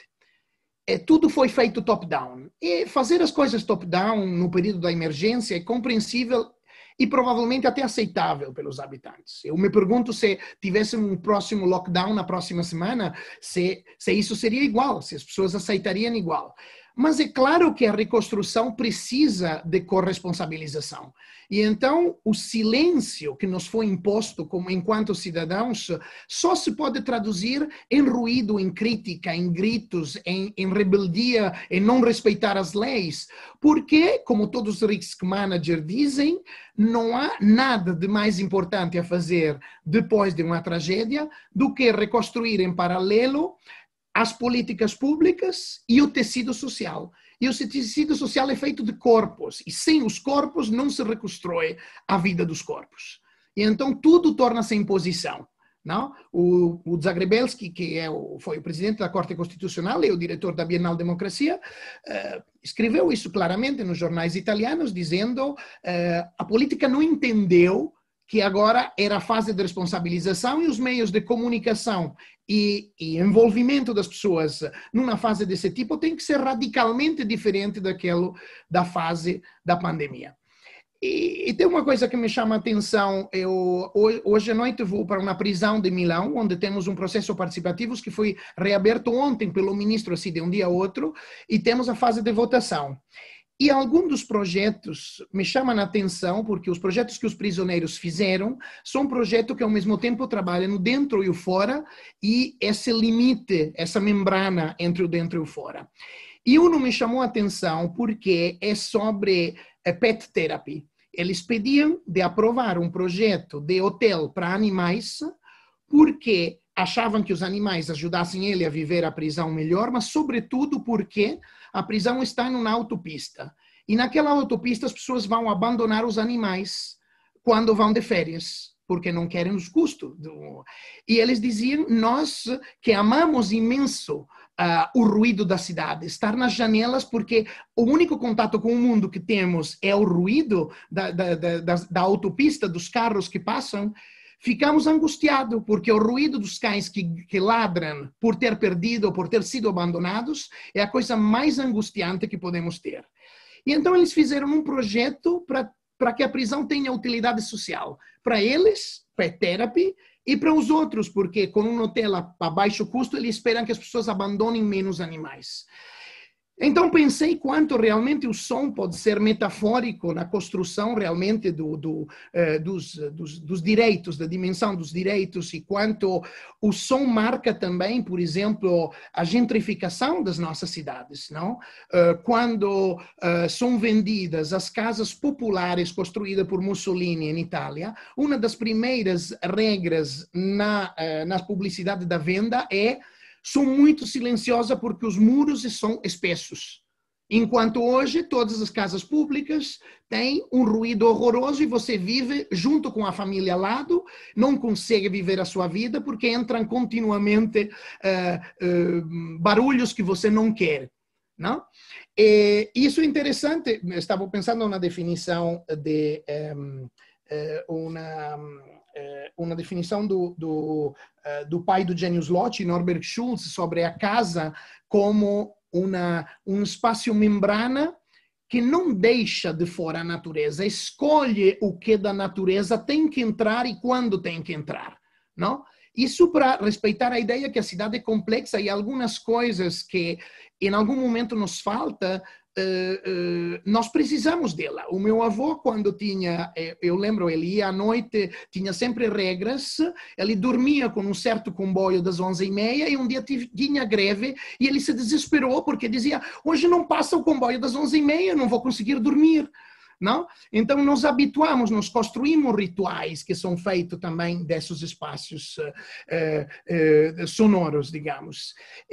É, tudo foi feito top-down. E fazer as coisas top-down no período da emergência é compreensível e provavelmente até aceitável pelos habitantes. Eu me pergunto se tivesse um próximo lockdown na próxima semana, se, se isso seria igual, se as pessoas aceitariam igual. Mas é claro que a reconstrução precisa de corresponsabilização. E então o silêncio que nos foi imposto como enquanto cidadãos só se pode traduzir em ruído, em crítica, em gritos, em, em rebeldia, em não respeitar as leis. Porque, como todos os risk managers dizem, não há nada de mais importante a fazer depois de uma tragédia do que reconstruir em paralelo as políticas públicas e o tecido social. E o tecido social é feito de corpos, e sem os corpos não se reconstrói a vida dos corpos. E então tudo torna-se imposição. Não? O, o Zagrebelski, que é o, foi o presidente da Corte Constitucional e o diretor da Bienal Democracia, uh, escreveu isso claramente nos jornais italianos, dizendo uh, a política não entendeu que agora era a fase de responsabilização e os meios de comunicação e, e envolvimento das pessoas numa fase desse tipo tem que ser radicalmente diferente daquilo da fase da pandemia. E, e tem uma coisa que me chama a atenção, eu, hoje à noite vou para uma prisão de Milão, onde temos um processo participativo que foi reaberto ontem pelo ministro, assim, de um dia a outro, e temos a fase de votação. E alguns dos projetos me chamam a atenção, porque os projetos que os prisioneiros fizeram são projetos que ao mesmo tempo trabalham dentro e o fora, e esse limite, essa membrana entre o dentro e o fora. E um me chamou a atenção porque é sobre pet therapy. Eles pediam de aprovar um projeto de hotel para animais, porque achavam que os animais ajudassem ele a viver a prisão melhor, mas sobretudo porque a prisão está em uma autopista. E naquela autopista as pessoas vão abandonar os animais quando vão de férias, porque não querem os custos. Do... E eles diziam, nós que amamos imenso uh, o ruído da cidade, estar nas janelas, porque o único contato com o mundo que temos é o ruído da, da, da, da, da autopista, dos carros que passam, ficamos angustiados, porque o ruído dos cães que, que ladram por ter perdido ou por ter sido abandonados é a coisa mais angustiante que podemos ter. E então eles fizeram um projeto para para que a prisão tenha utilidade social. Para eles, pet therapy, e para os outros, porque com um hotel a baixo custo, eles esperam que as pessoas abandonem menos animais. Então pensei quanto realmente o som pode ser metafórico na construção realmente do, do, uh, dos, dos, dos direitos, da dimensão dos direitos, e quanto o som marca também, por exemplo, a gentrificação das nossas cidades, não? Uh, quando uh, são vendidas as casas populares construídas por Mussolini em Itália, uma das primeiras regras na, uh, na publicidade da venda é são muito silenciosas porque os muros são espessos. Enquanto hoje todas as casas públicas têm um ruído horroroso e você vive junto com a família ao lado, não consegue viver a sua vida porque entram continuamente uh, uh, barulhos que você não quer. Não? E isso é interessante, estava pensando na definição de um, uma, uma definição do, do, do pai do Genius Loci, Norbert Schultz, sobre a casa como uma, um espaço membrana que não deixa de fora a natureza, escolhe o que da natureza tem que entrar e quando tem que entrar, não? Isso para respeitar a ideia que a cidade é complexa e algumas coisas que em algum momento nos falta, uh, uh, nós precisamos dela. O meu avô, quando tinha, eu lembro, ele ia à noite, tinha sempre regras, ele dormia com um certo comboio das onze e meia e um dia tinha greve e ele se desesperou porque dizia, hoje não passa o comboio das onze e meia, não vou conseguir dormir. Não? Então, nos habituamos, nos construímos rituais que são feitos também desses espaços uh, uh, sonoros, digamos.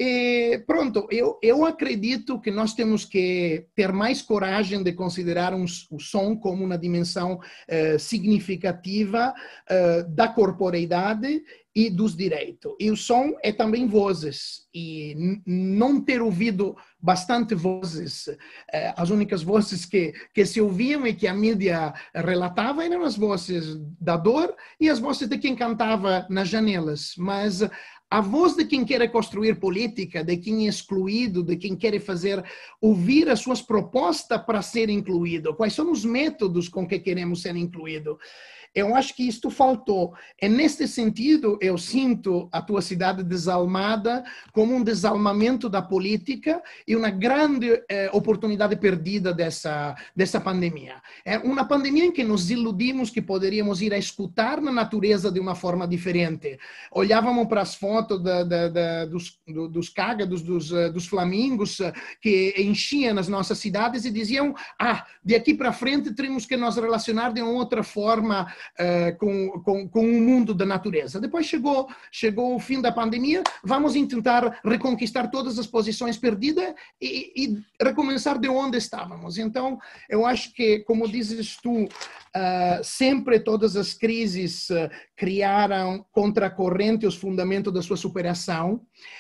E pronto, eu, eu acredito que nós temos que ter mais coragem de considerar um, o som como uma dimensão uh, significativa uh, da corporeidade e dos direitos. E o som é também vozes. E não ter ouvido bastante vozes, as únicas vozes que, que se ouviam e que a mídia relatava eram as vozes da dor e as vozes de quem cantava nas janelas. Mas a voz de quem quer construir política, de quem é excluído, de quem quer fazer ouvir as suas propostas para ser incluído, quais são os métodos com que queremos ser incluídos. Eu acho que isto faltou. E neste sentido, eu sinto a tua cidade desalmada como um desalmamento da política e uma grande eh, oportunidade perdida dessa, dessa pandemia. É uma pandemia em que nos iludimos que poderíamos ir a escutar na natureza de uma forma diferente. Olhávamos para as fotos da, da, da, dos, do, dos cágados, dos, dos flamingos que enchiam nas nossas cidades e diziam, ah, de aqui para frente temos que nos relacionar de uma outra forma Uh, com, com, com o mundo da natureza. Depois chegou, chegou o fim da pandemia, vamos tentar reconquistar todas as posições perdidas e, e recomeçar de onde estávamos. Então, eu acho que, como dizes tu, uh, sempre todas as crises uh, criaram contra a corrente os fundamentos da sua superação.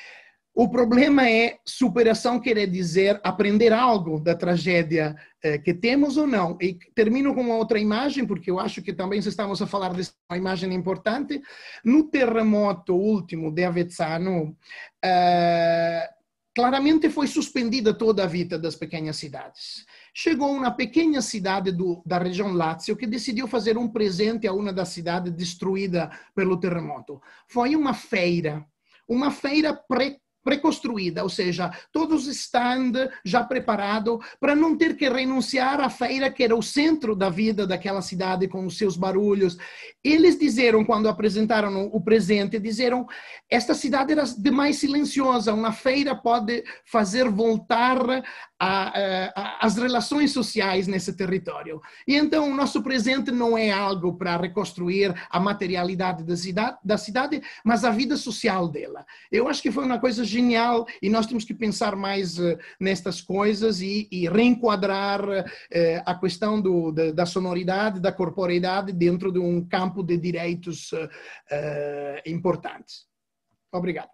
O problema é, superação quer dizer aprender algo da tragédia eh, que temos ou não. E termino com uma outra imagem, porque eu acho que também se estamos a falar de uma imagem importante. No terremoto último de Avezzano, eh, claramente foi suspendida toda a vida das pequenas cidades. Chegou uma pequena cidade do, da região Lácio que decidiu fazer um presente a uma das cidades destruída pelo terremoto. Foi uma feira, uma feira pré pré-construída, ou seja, todos stand já preparados para não ter que renunciar à feira que era o centro da vida daquela cidade com os seus barulhos. Eles disseram, quando apresentaram o presente, disseram, esta cidade era demais silenciosa, uma feira pode fazer voltar a, a, as relações sociais nesse território. E então o nosso presente não é algo para reconstruir a materialidade da cidade, da cidade, mas a vida social dela. Eu acho que foi uma coisa genial e nós temos que pensar mais uh, nestas coisas e, e reenquadrar uh, a questão do, da, da sonoridade, da corporeidade dentro de um campo de direitos uh, uh, importantes. Obrigado.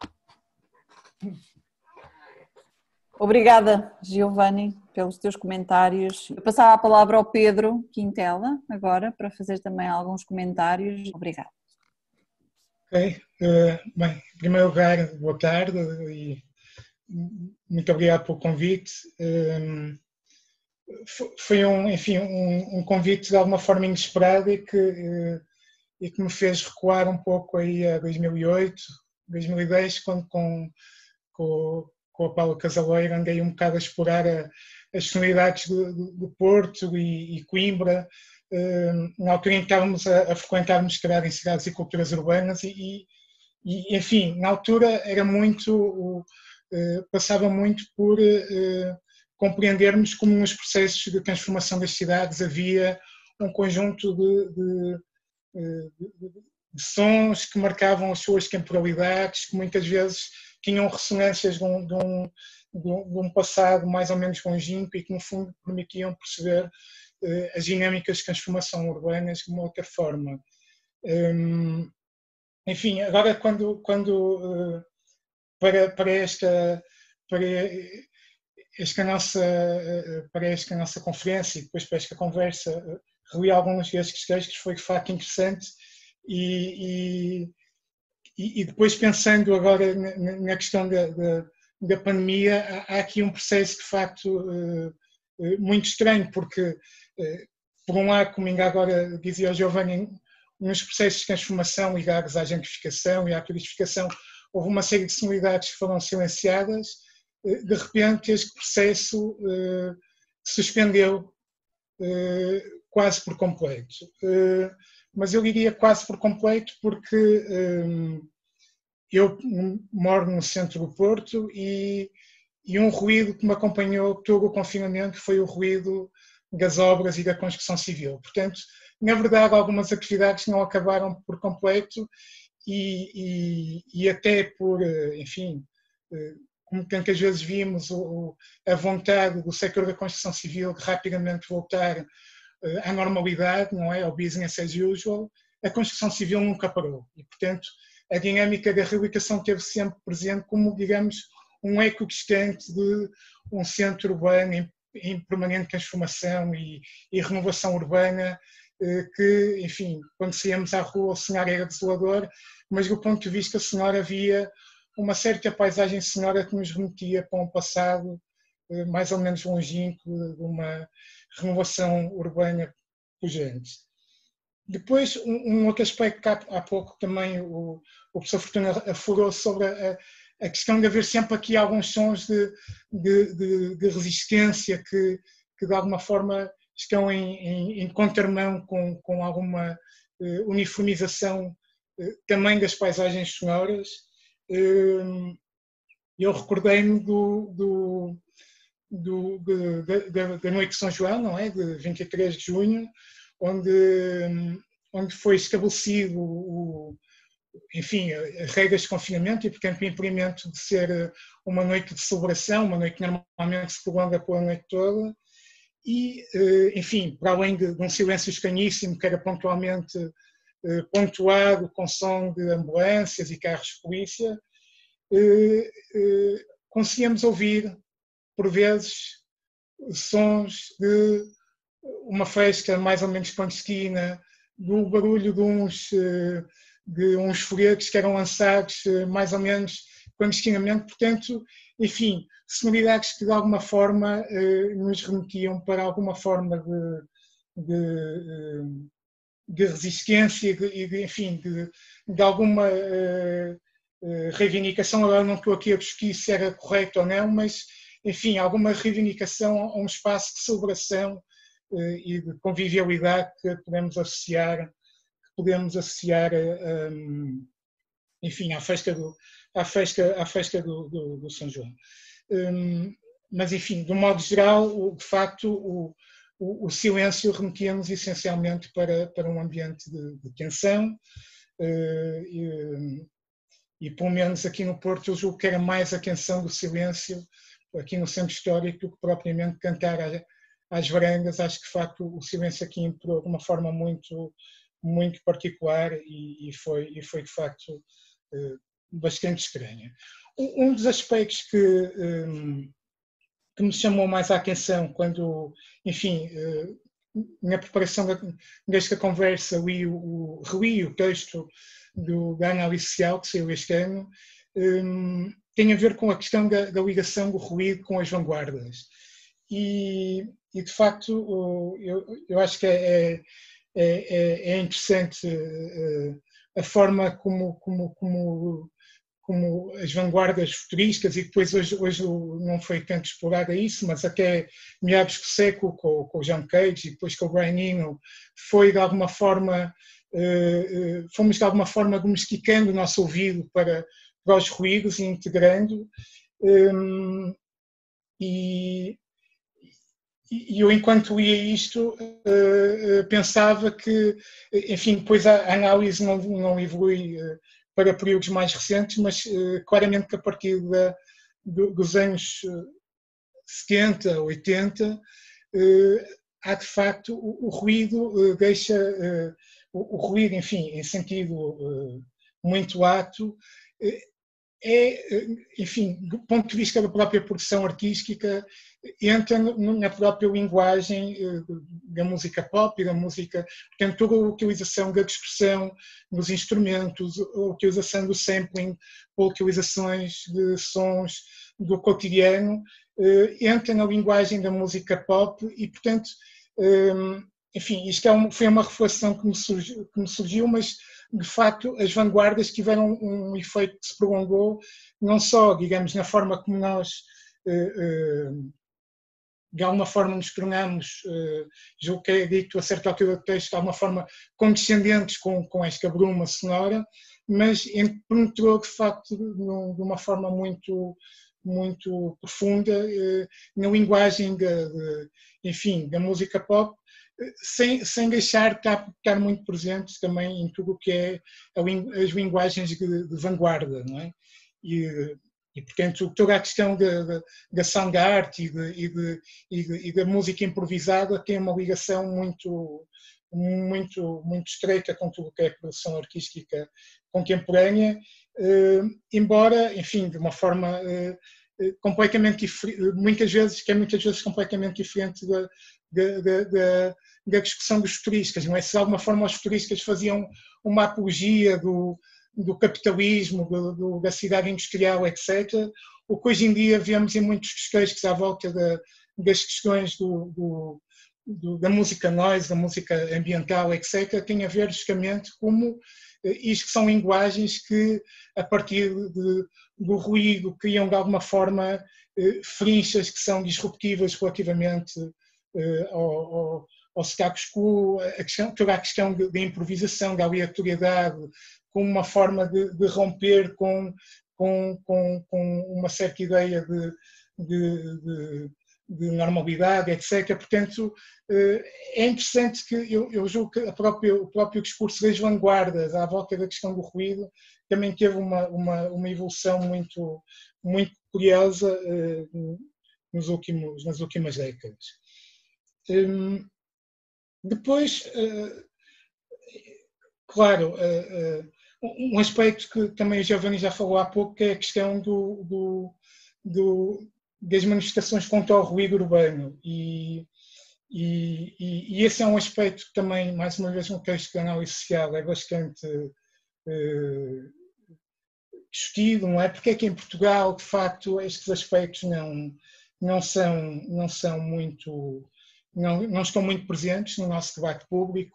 Obrigada, Giovanni, pelos teus comentários. Eu passava a palavra ao Pedro Quintela agora para fazer também alguns comentários. Obrigada.
Ok, uh, bem, em primeiro lugar, boa tarde e muito obrigado pelo convite. Um, foi um, enfim, um, um convite de alguma forma inesperado e que, uh, e que me fez recuar um pouco aí a dois mil e oito, dois mil e dez, quando com, com, com a Paula Casaleiro andei um bocado a explorar a, as sonoridades do, do, do Porto e, e Coimbra, na altura em que estávamos a, a frequentarmos, se calhar, em cidades e culturas urbanas e, e, enfim, na altura era muito, uh, passava muito por uh, compreendermos como nos processos de transformação das cidades havia um conjunto de, de, de, de sons que marcavam as suas temporalidades, que muitas vezes tinham ressonâncias de um, de, um, de um passado mais ou menos longínquo e que, no fundo, permitiam perceber uh, as dinâmicas de transformação urbanas de uma outra forma. Um, enfim, agora, quando, quando uh, para, para esta. Para, esta nossa, para esta nossa conferência e depois para esta conversa, reli alguns destes textos, foi de facto interessante e, e, e depois pensando agora na, na questão da, da, da pandemia, há, há aqui um processo de facto muito estranho, porque por um lado, como ainda agora dizia o Giovanni, nos processos de transformação ligados à gentrificação e à turistificação, houve uma série de sonoridades que foram silenciadas. De repente este processo uh, suspendeu uh, quase por completo. Uh, mas eu diria quase por completo porque um, eu moro no centro do Porto e, e um ruído que me acompanhou todo o confinamento foi o ruído das obras e da construção civil. Portanto, na verdade, algumas atividades não acabaram por completo e, e, e até por, enfim, como tantas vezes vimos, o, a vontade do setor da construção civil de rapidamente voltar à normalidade, não é? Ao business as usual, a construção civil nunca parou. E, portanto, a dinâmica da reabilitação esteve sempre presente como, digamos, um eco distante de um centro urbano em, em permanente transformação e, e renovação urbana, que, enfim, quando saíamos à rua o cenário era desolador, mas do ponto de vista sonoro havia uma certa paisagem sonora que nos remetia para um passado mais ou menos longínquo de uma renovação urbana pujante. Depois, um, um outro aspecto que há, há pouco também o, o professor Fortuna aflorou sobre a, a questão de haver sempre aqui alguns sons de, de, de, de resistência que, que de alguma forma estão em, em, em contramão com, com alguma uh, uniformização uh, também das paisagens sonoras. Eu recordei-me do, do, do, de, da, da Noite de São João, não é? De vinte e três de junho, onde, onde foi estabelecido, o, enfim, as regras de confinamento e, portanto, o impedimento de ser uma noite de celebração, uma noite que normalmente se prolonga pela noite toda, e, enfim, para além de, de um silêncio estranhíssimo que era pontualmente pontuado com som de ambulâncias e carros de polícia, conseguíamos ouvir, por vezes, sons de uma festa mais ou menos clandestina, do barulho de uns, de uns foguetes que eram lançados mais ou menos clandestinamente. Portanto, enfim, sonoridades que de alguma forma nos remetiam para alguma forma de, de de resistência e de, enfim, de, de alguma uh, uh, reivindicação. Agora não estou aqui a discutir se era correto ou não, mas, enfim, alguma reivindicação a um espaço de celebração uh, e de convivialidade que podemos associar, que podemos associar a, um, enfim, à festa do, à festa, à festa do, do, do São João. Um, mas, enfim, de um modo geral, de facto, o O, o silêncio remetia-nos essencialmente para, para um ambiente de, de tensão uh, e, e, pelo menos aqui no Porto, eu julgo que era mais a tensão do silêncio aqui no centro histórico do que propriamente cantar às varandas. Acho que, de facto, o silêncio aqui imperou de uma forma muito, muito particular e, e, foi, e foi, de facto, uh, bastante estranha. Um, um dos aspectos que... Um, que me chamou mais a atenção quando, enfim, na preparação desta conversa, li o, reli o texto do, da análise social que saiu este ano, um, tem a ver com a questão da, da ligação do ruído com as vanguardas. E, e de facto, eu, eu acho que é, é, é interessante a forma como, como, como como as vanguardas futuristas, e depois hoje, hoje não foi tanto explorado isso, mas até meados do século, com, com o John Cage e depois com o Brian Eno, foi de alguma forma, eh, fomos de alguma forma domesticando o nosso ouvido para, para os ruídos e integrando, um, e, e eu enquanto lia isto uh, pensava que, enfim, depois a análise não, não evolui uh, para períodos mais recentes, mas claramente que a partir da, dos anos setenta, oitenta, há de facto o, o ruído deixa, o, o ruído, enfim, em sentido muito lato, é, enfim, do ponto de vista da própria produção artística, entra na própria linguagem da música pop e da música, portanto, toda a utilização da distorção dos instrumentos, a utilização do sampling, a utilizações de sons do cotidiano, entra na linguagem da música pop e, portanto, enfim, isto é uma, foi uma reflexão que me, surgiu, que me surgiu, mas de facto as vanguardas tiveram um efeito que se prolongou, não só, digamos, na forma como nós de alguma forma nos tornamos, julgo que é dito a certa altura do texto, de alguma forma condescendentes com, com esta bruma sonora, mas penetrou de facto de uma forma muito, muito profunda na linguagem de, de, enfim, da música pop, sem, sem deixar de estar, estar muito presentes também em tudo o que é a, as linguagens de, de vanguarda, não é? E, e, portanto, toda a questão da sound art e, de, e, de, e, de, e da música improvisada tem uma ligação muito, muito, muito estreita com tudo o que é a produção artística contemporânea, eh, embora, enfim, de uma forma eh, completamente diferente, muitas vezes, que é muitas vezes completamente diferente da, da, da, da, da discussão dos futuristas, não é? Se de alguma forma os futuristas faziam uma apologia do, do capitalismo, do, do, da cidade industrial, etcétera, o que hoje em dia vemos em muitos textos à volta da, das questões do, do, do, da música noise, da música ambiental, etcétera, tem a ver justamente como isto que são linguagens que, a partir de, do ruído, criam de alguma forma frinchas que são disruptivas relativamente ao, ao, ao status quo, a questão, toda a questão da improvisação, da aleatoriedade, como uma forma de, de romper com, com, com, com uma certa ideia de, de, de, de normalidade, etcétera. Portanto, é interessante que eu, eu julgo que a própria, o próprio discurso das vanguardas à volta da questão do ruído também teve uma, uma, uma evolução muito, muito curiosa nos últimos, nas últimas décadas. Depois, claro, um aspecto que também o Giovanni já falou há pouco, que é a questão do, do, do, das manifestações contra o ruído urbano. E, e, e esse é um aspecto que também, mais uma vez, no texto de análise social é bastante eh, discutido, não é? Porque é que em Portugal, de facto, estes aspectos não, não, são, não são muito, não, não estão muito presentes no nosso debate público,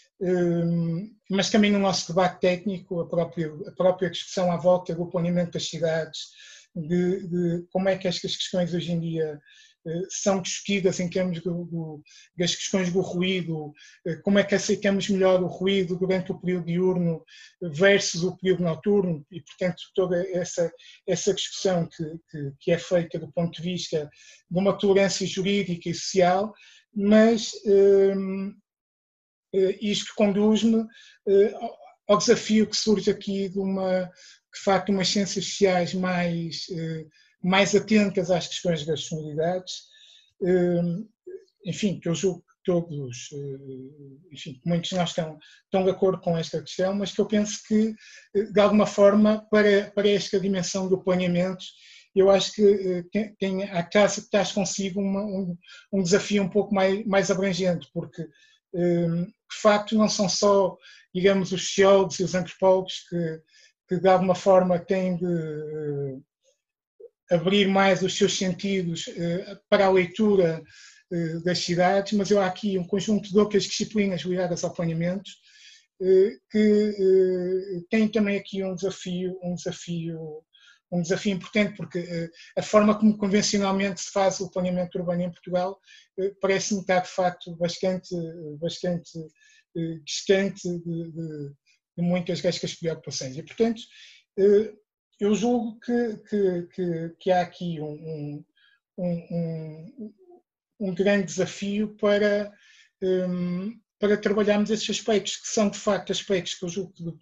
mas também no nosso debate técnico, a própria, a própria discussão à volta do planeamento das cidades, de, de como é que estas questões hoje em dia são discutidas em termos do, do, das questões do ruído, como é que aceitamos melhor o ruído durante o período diurno versus o período noturno, e portanto toda essa, essa discussão que, que, que é feita do ponto de vista de uma tolerância jurídica e social, mas hum, isto conduz-me ao desafio que surge aqui de uma, de facto, umas ciências sociais mais, mais atentas às questões das sonoridades, enfim, que eu julgo que todos, enfim, muitos de nós estão, estão de acordo com esta questão, mas que eu penso que, de alguma forma, para, para esta dimensão do planeamento, eu acho que tem, tem, a casa traz consigo uma, um, um desafio um pouco mais, mais abrangente, porque de facto não são só, digamos, os sociólogos e os antropólogos que, que de alguma forma têm de uh, abrir mais os seus sentidos uh, para a leitura uh, das cidades, mas eu há aqui um conjunto de outras disciplinas ligadas ao planeamento uh, que uh, têm também aqui um desafio, um desafio um desafio importante, porque uh, a forma como convencionalmente se faz o planeamento urbano em Portugal uh, parece-me estar, de facto, bastante, bastante uh, distante de, de, de muitas destas preocupações. E, portanto, uh, eu julgo que, que, que, que há aqui um, um, um, um grande desafio para, um, para trabalharmos esses aspectos, que são, de facto, aspectos que eu julgo que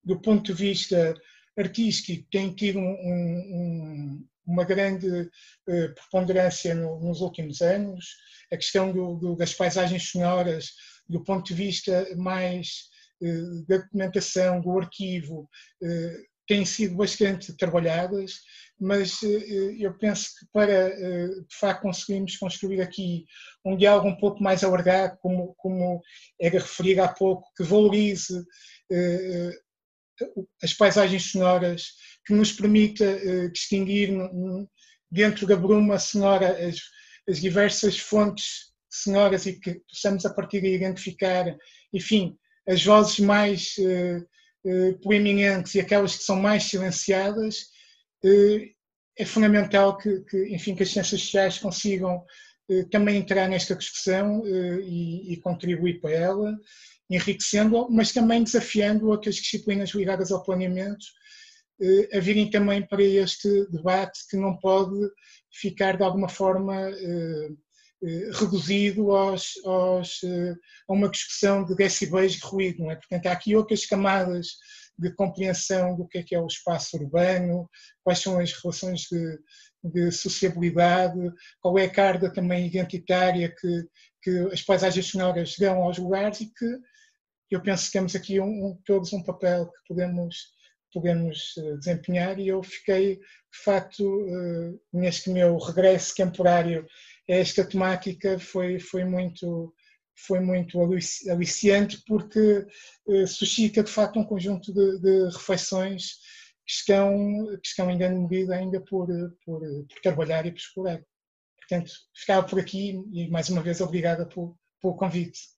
do ponto de vista artístico, tem tido um, um, uma grande uh, preponderância no, nos últimos anos. A questão do, do, das paisagens sonoras, do ponto de vista mais uh, da documentação, do arquivo, uh, têm sido bastante trabalhadas, mas uh, eu penso que para, uh, de facto, conseguirmos construir aqui um diálogo um pouco mais alargado, como, como era referido há pouco, que valorize uh, as paisagens sonoras, que nos permita uh, distinguir dentro da bruma sonora as, as diversas fontes sonoras e que possamos a partir de identificar, enfim, as vozes mais uh, uh, proeminentes e aquelas que são mais silenciadas. Uh, é fundamental que, que, enfim, que as ciências sociais consigam uh, também entrar nesta discussão uh, e, e contribuir para ela, enriquecendo, mas também desafiando outras disciplinas ligadas ao planeamento a virem também para este debate que não pode ficar de alguma forma reduzido aos, aos, a uma discussão de decibéis de ruído, não é? Portanto, há aqui outras camadas de compreensão do que é que é o espaço urbano, quais são as relações de, de sociabilidade, qual é a carga também identitária que, que as paisagens sonoras dão aos lugares e que eu penso que temos aqui um, um, todos um papel que podemos, podemos desempenhar e eu fiquei, de facto, neste meu regresso temporário a esta temática foi, foi, muito, foi muito aliciante porque suscita, de facto, um conjunto de, de reflexões que estão, que estão em grande medida ainda por, por, por trabalhar e por explorar. Portanto, ficava por aqui e, mais uma vez, obrigada pelo, pelo convite.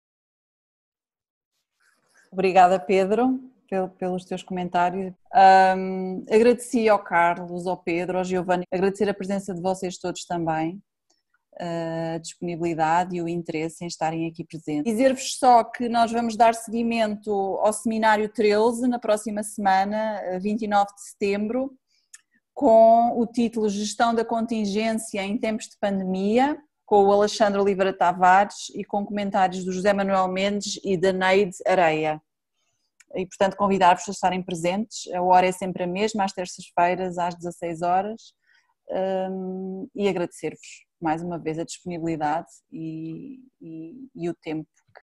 Obrigada, Pedro, pelos teus comentários. Um, agradeci ao Carlos, ao Pedro, ao Giovanni, agradecer a presença de vocês todos também, a disponibilidade e o interesse em estarem aqui presentes. Dizer-vos só que nós vamos dar seguimento ao Seminário treze na próxima semana, vinte e nove de setembro, com o título Gestão da Contingência em Tempos de Pandemia, com o Alexandre Oliveira Tavares e com comentários do José Manuel Mendes e da Neide Areia. E, portanto, convidar-vos a estarem presentes. A hora é sempre a mesma, às terças-feiras, às dezasseis horas, um, e agradecer-vos mais uma vez a disponibilidade e, e, e o tempo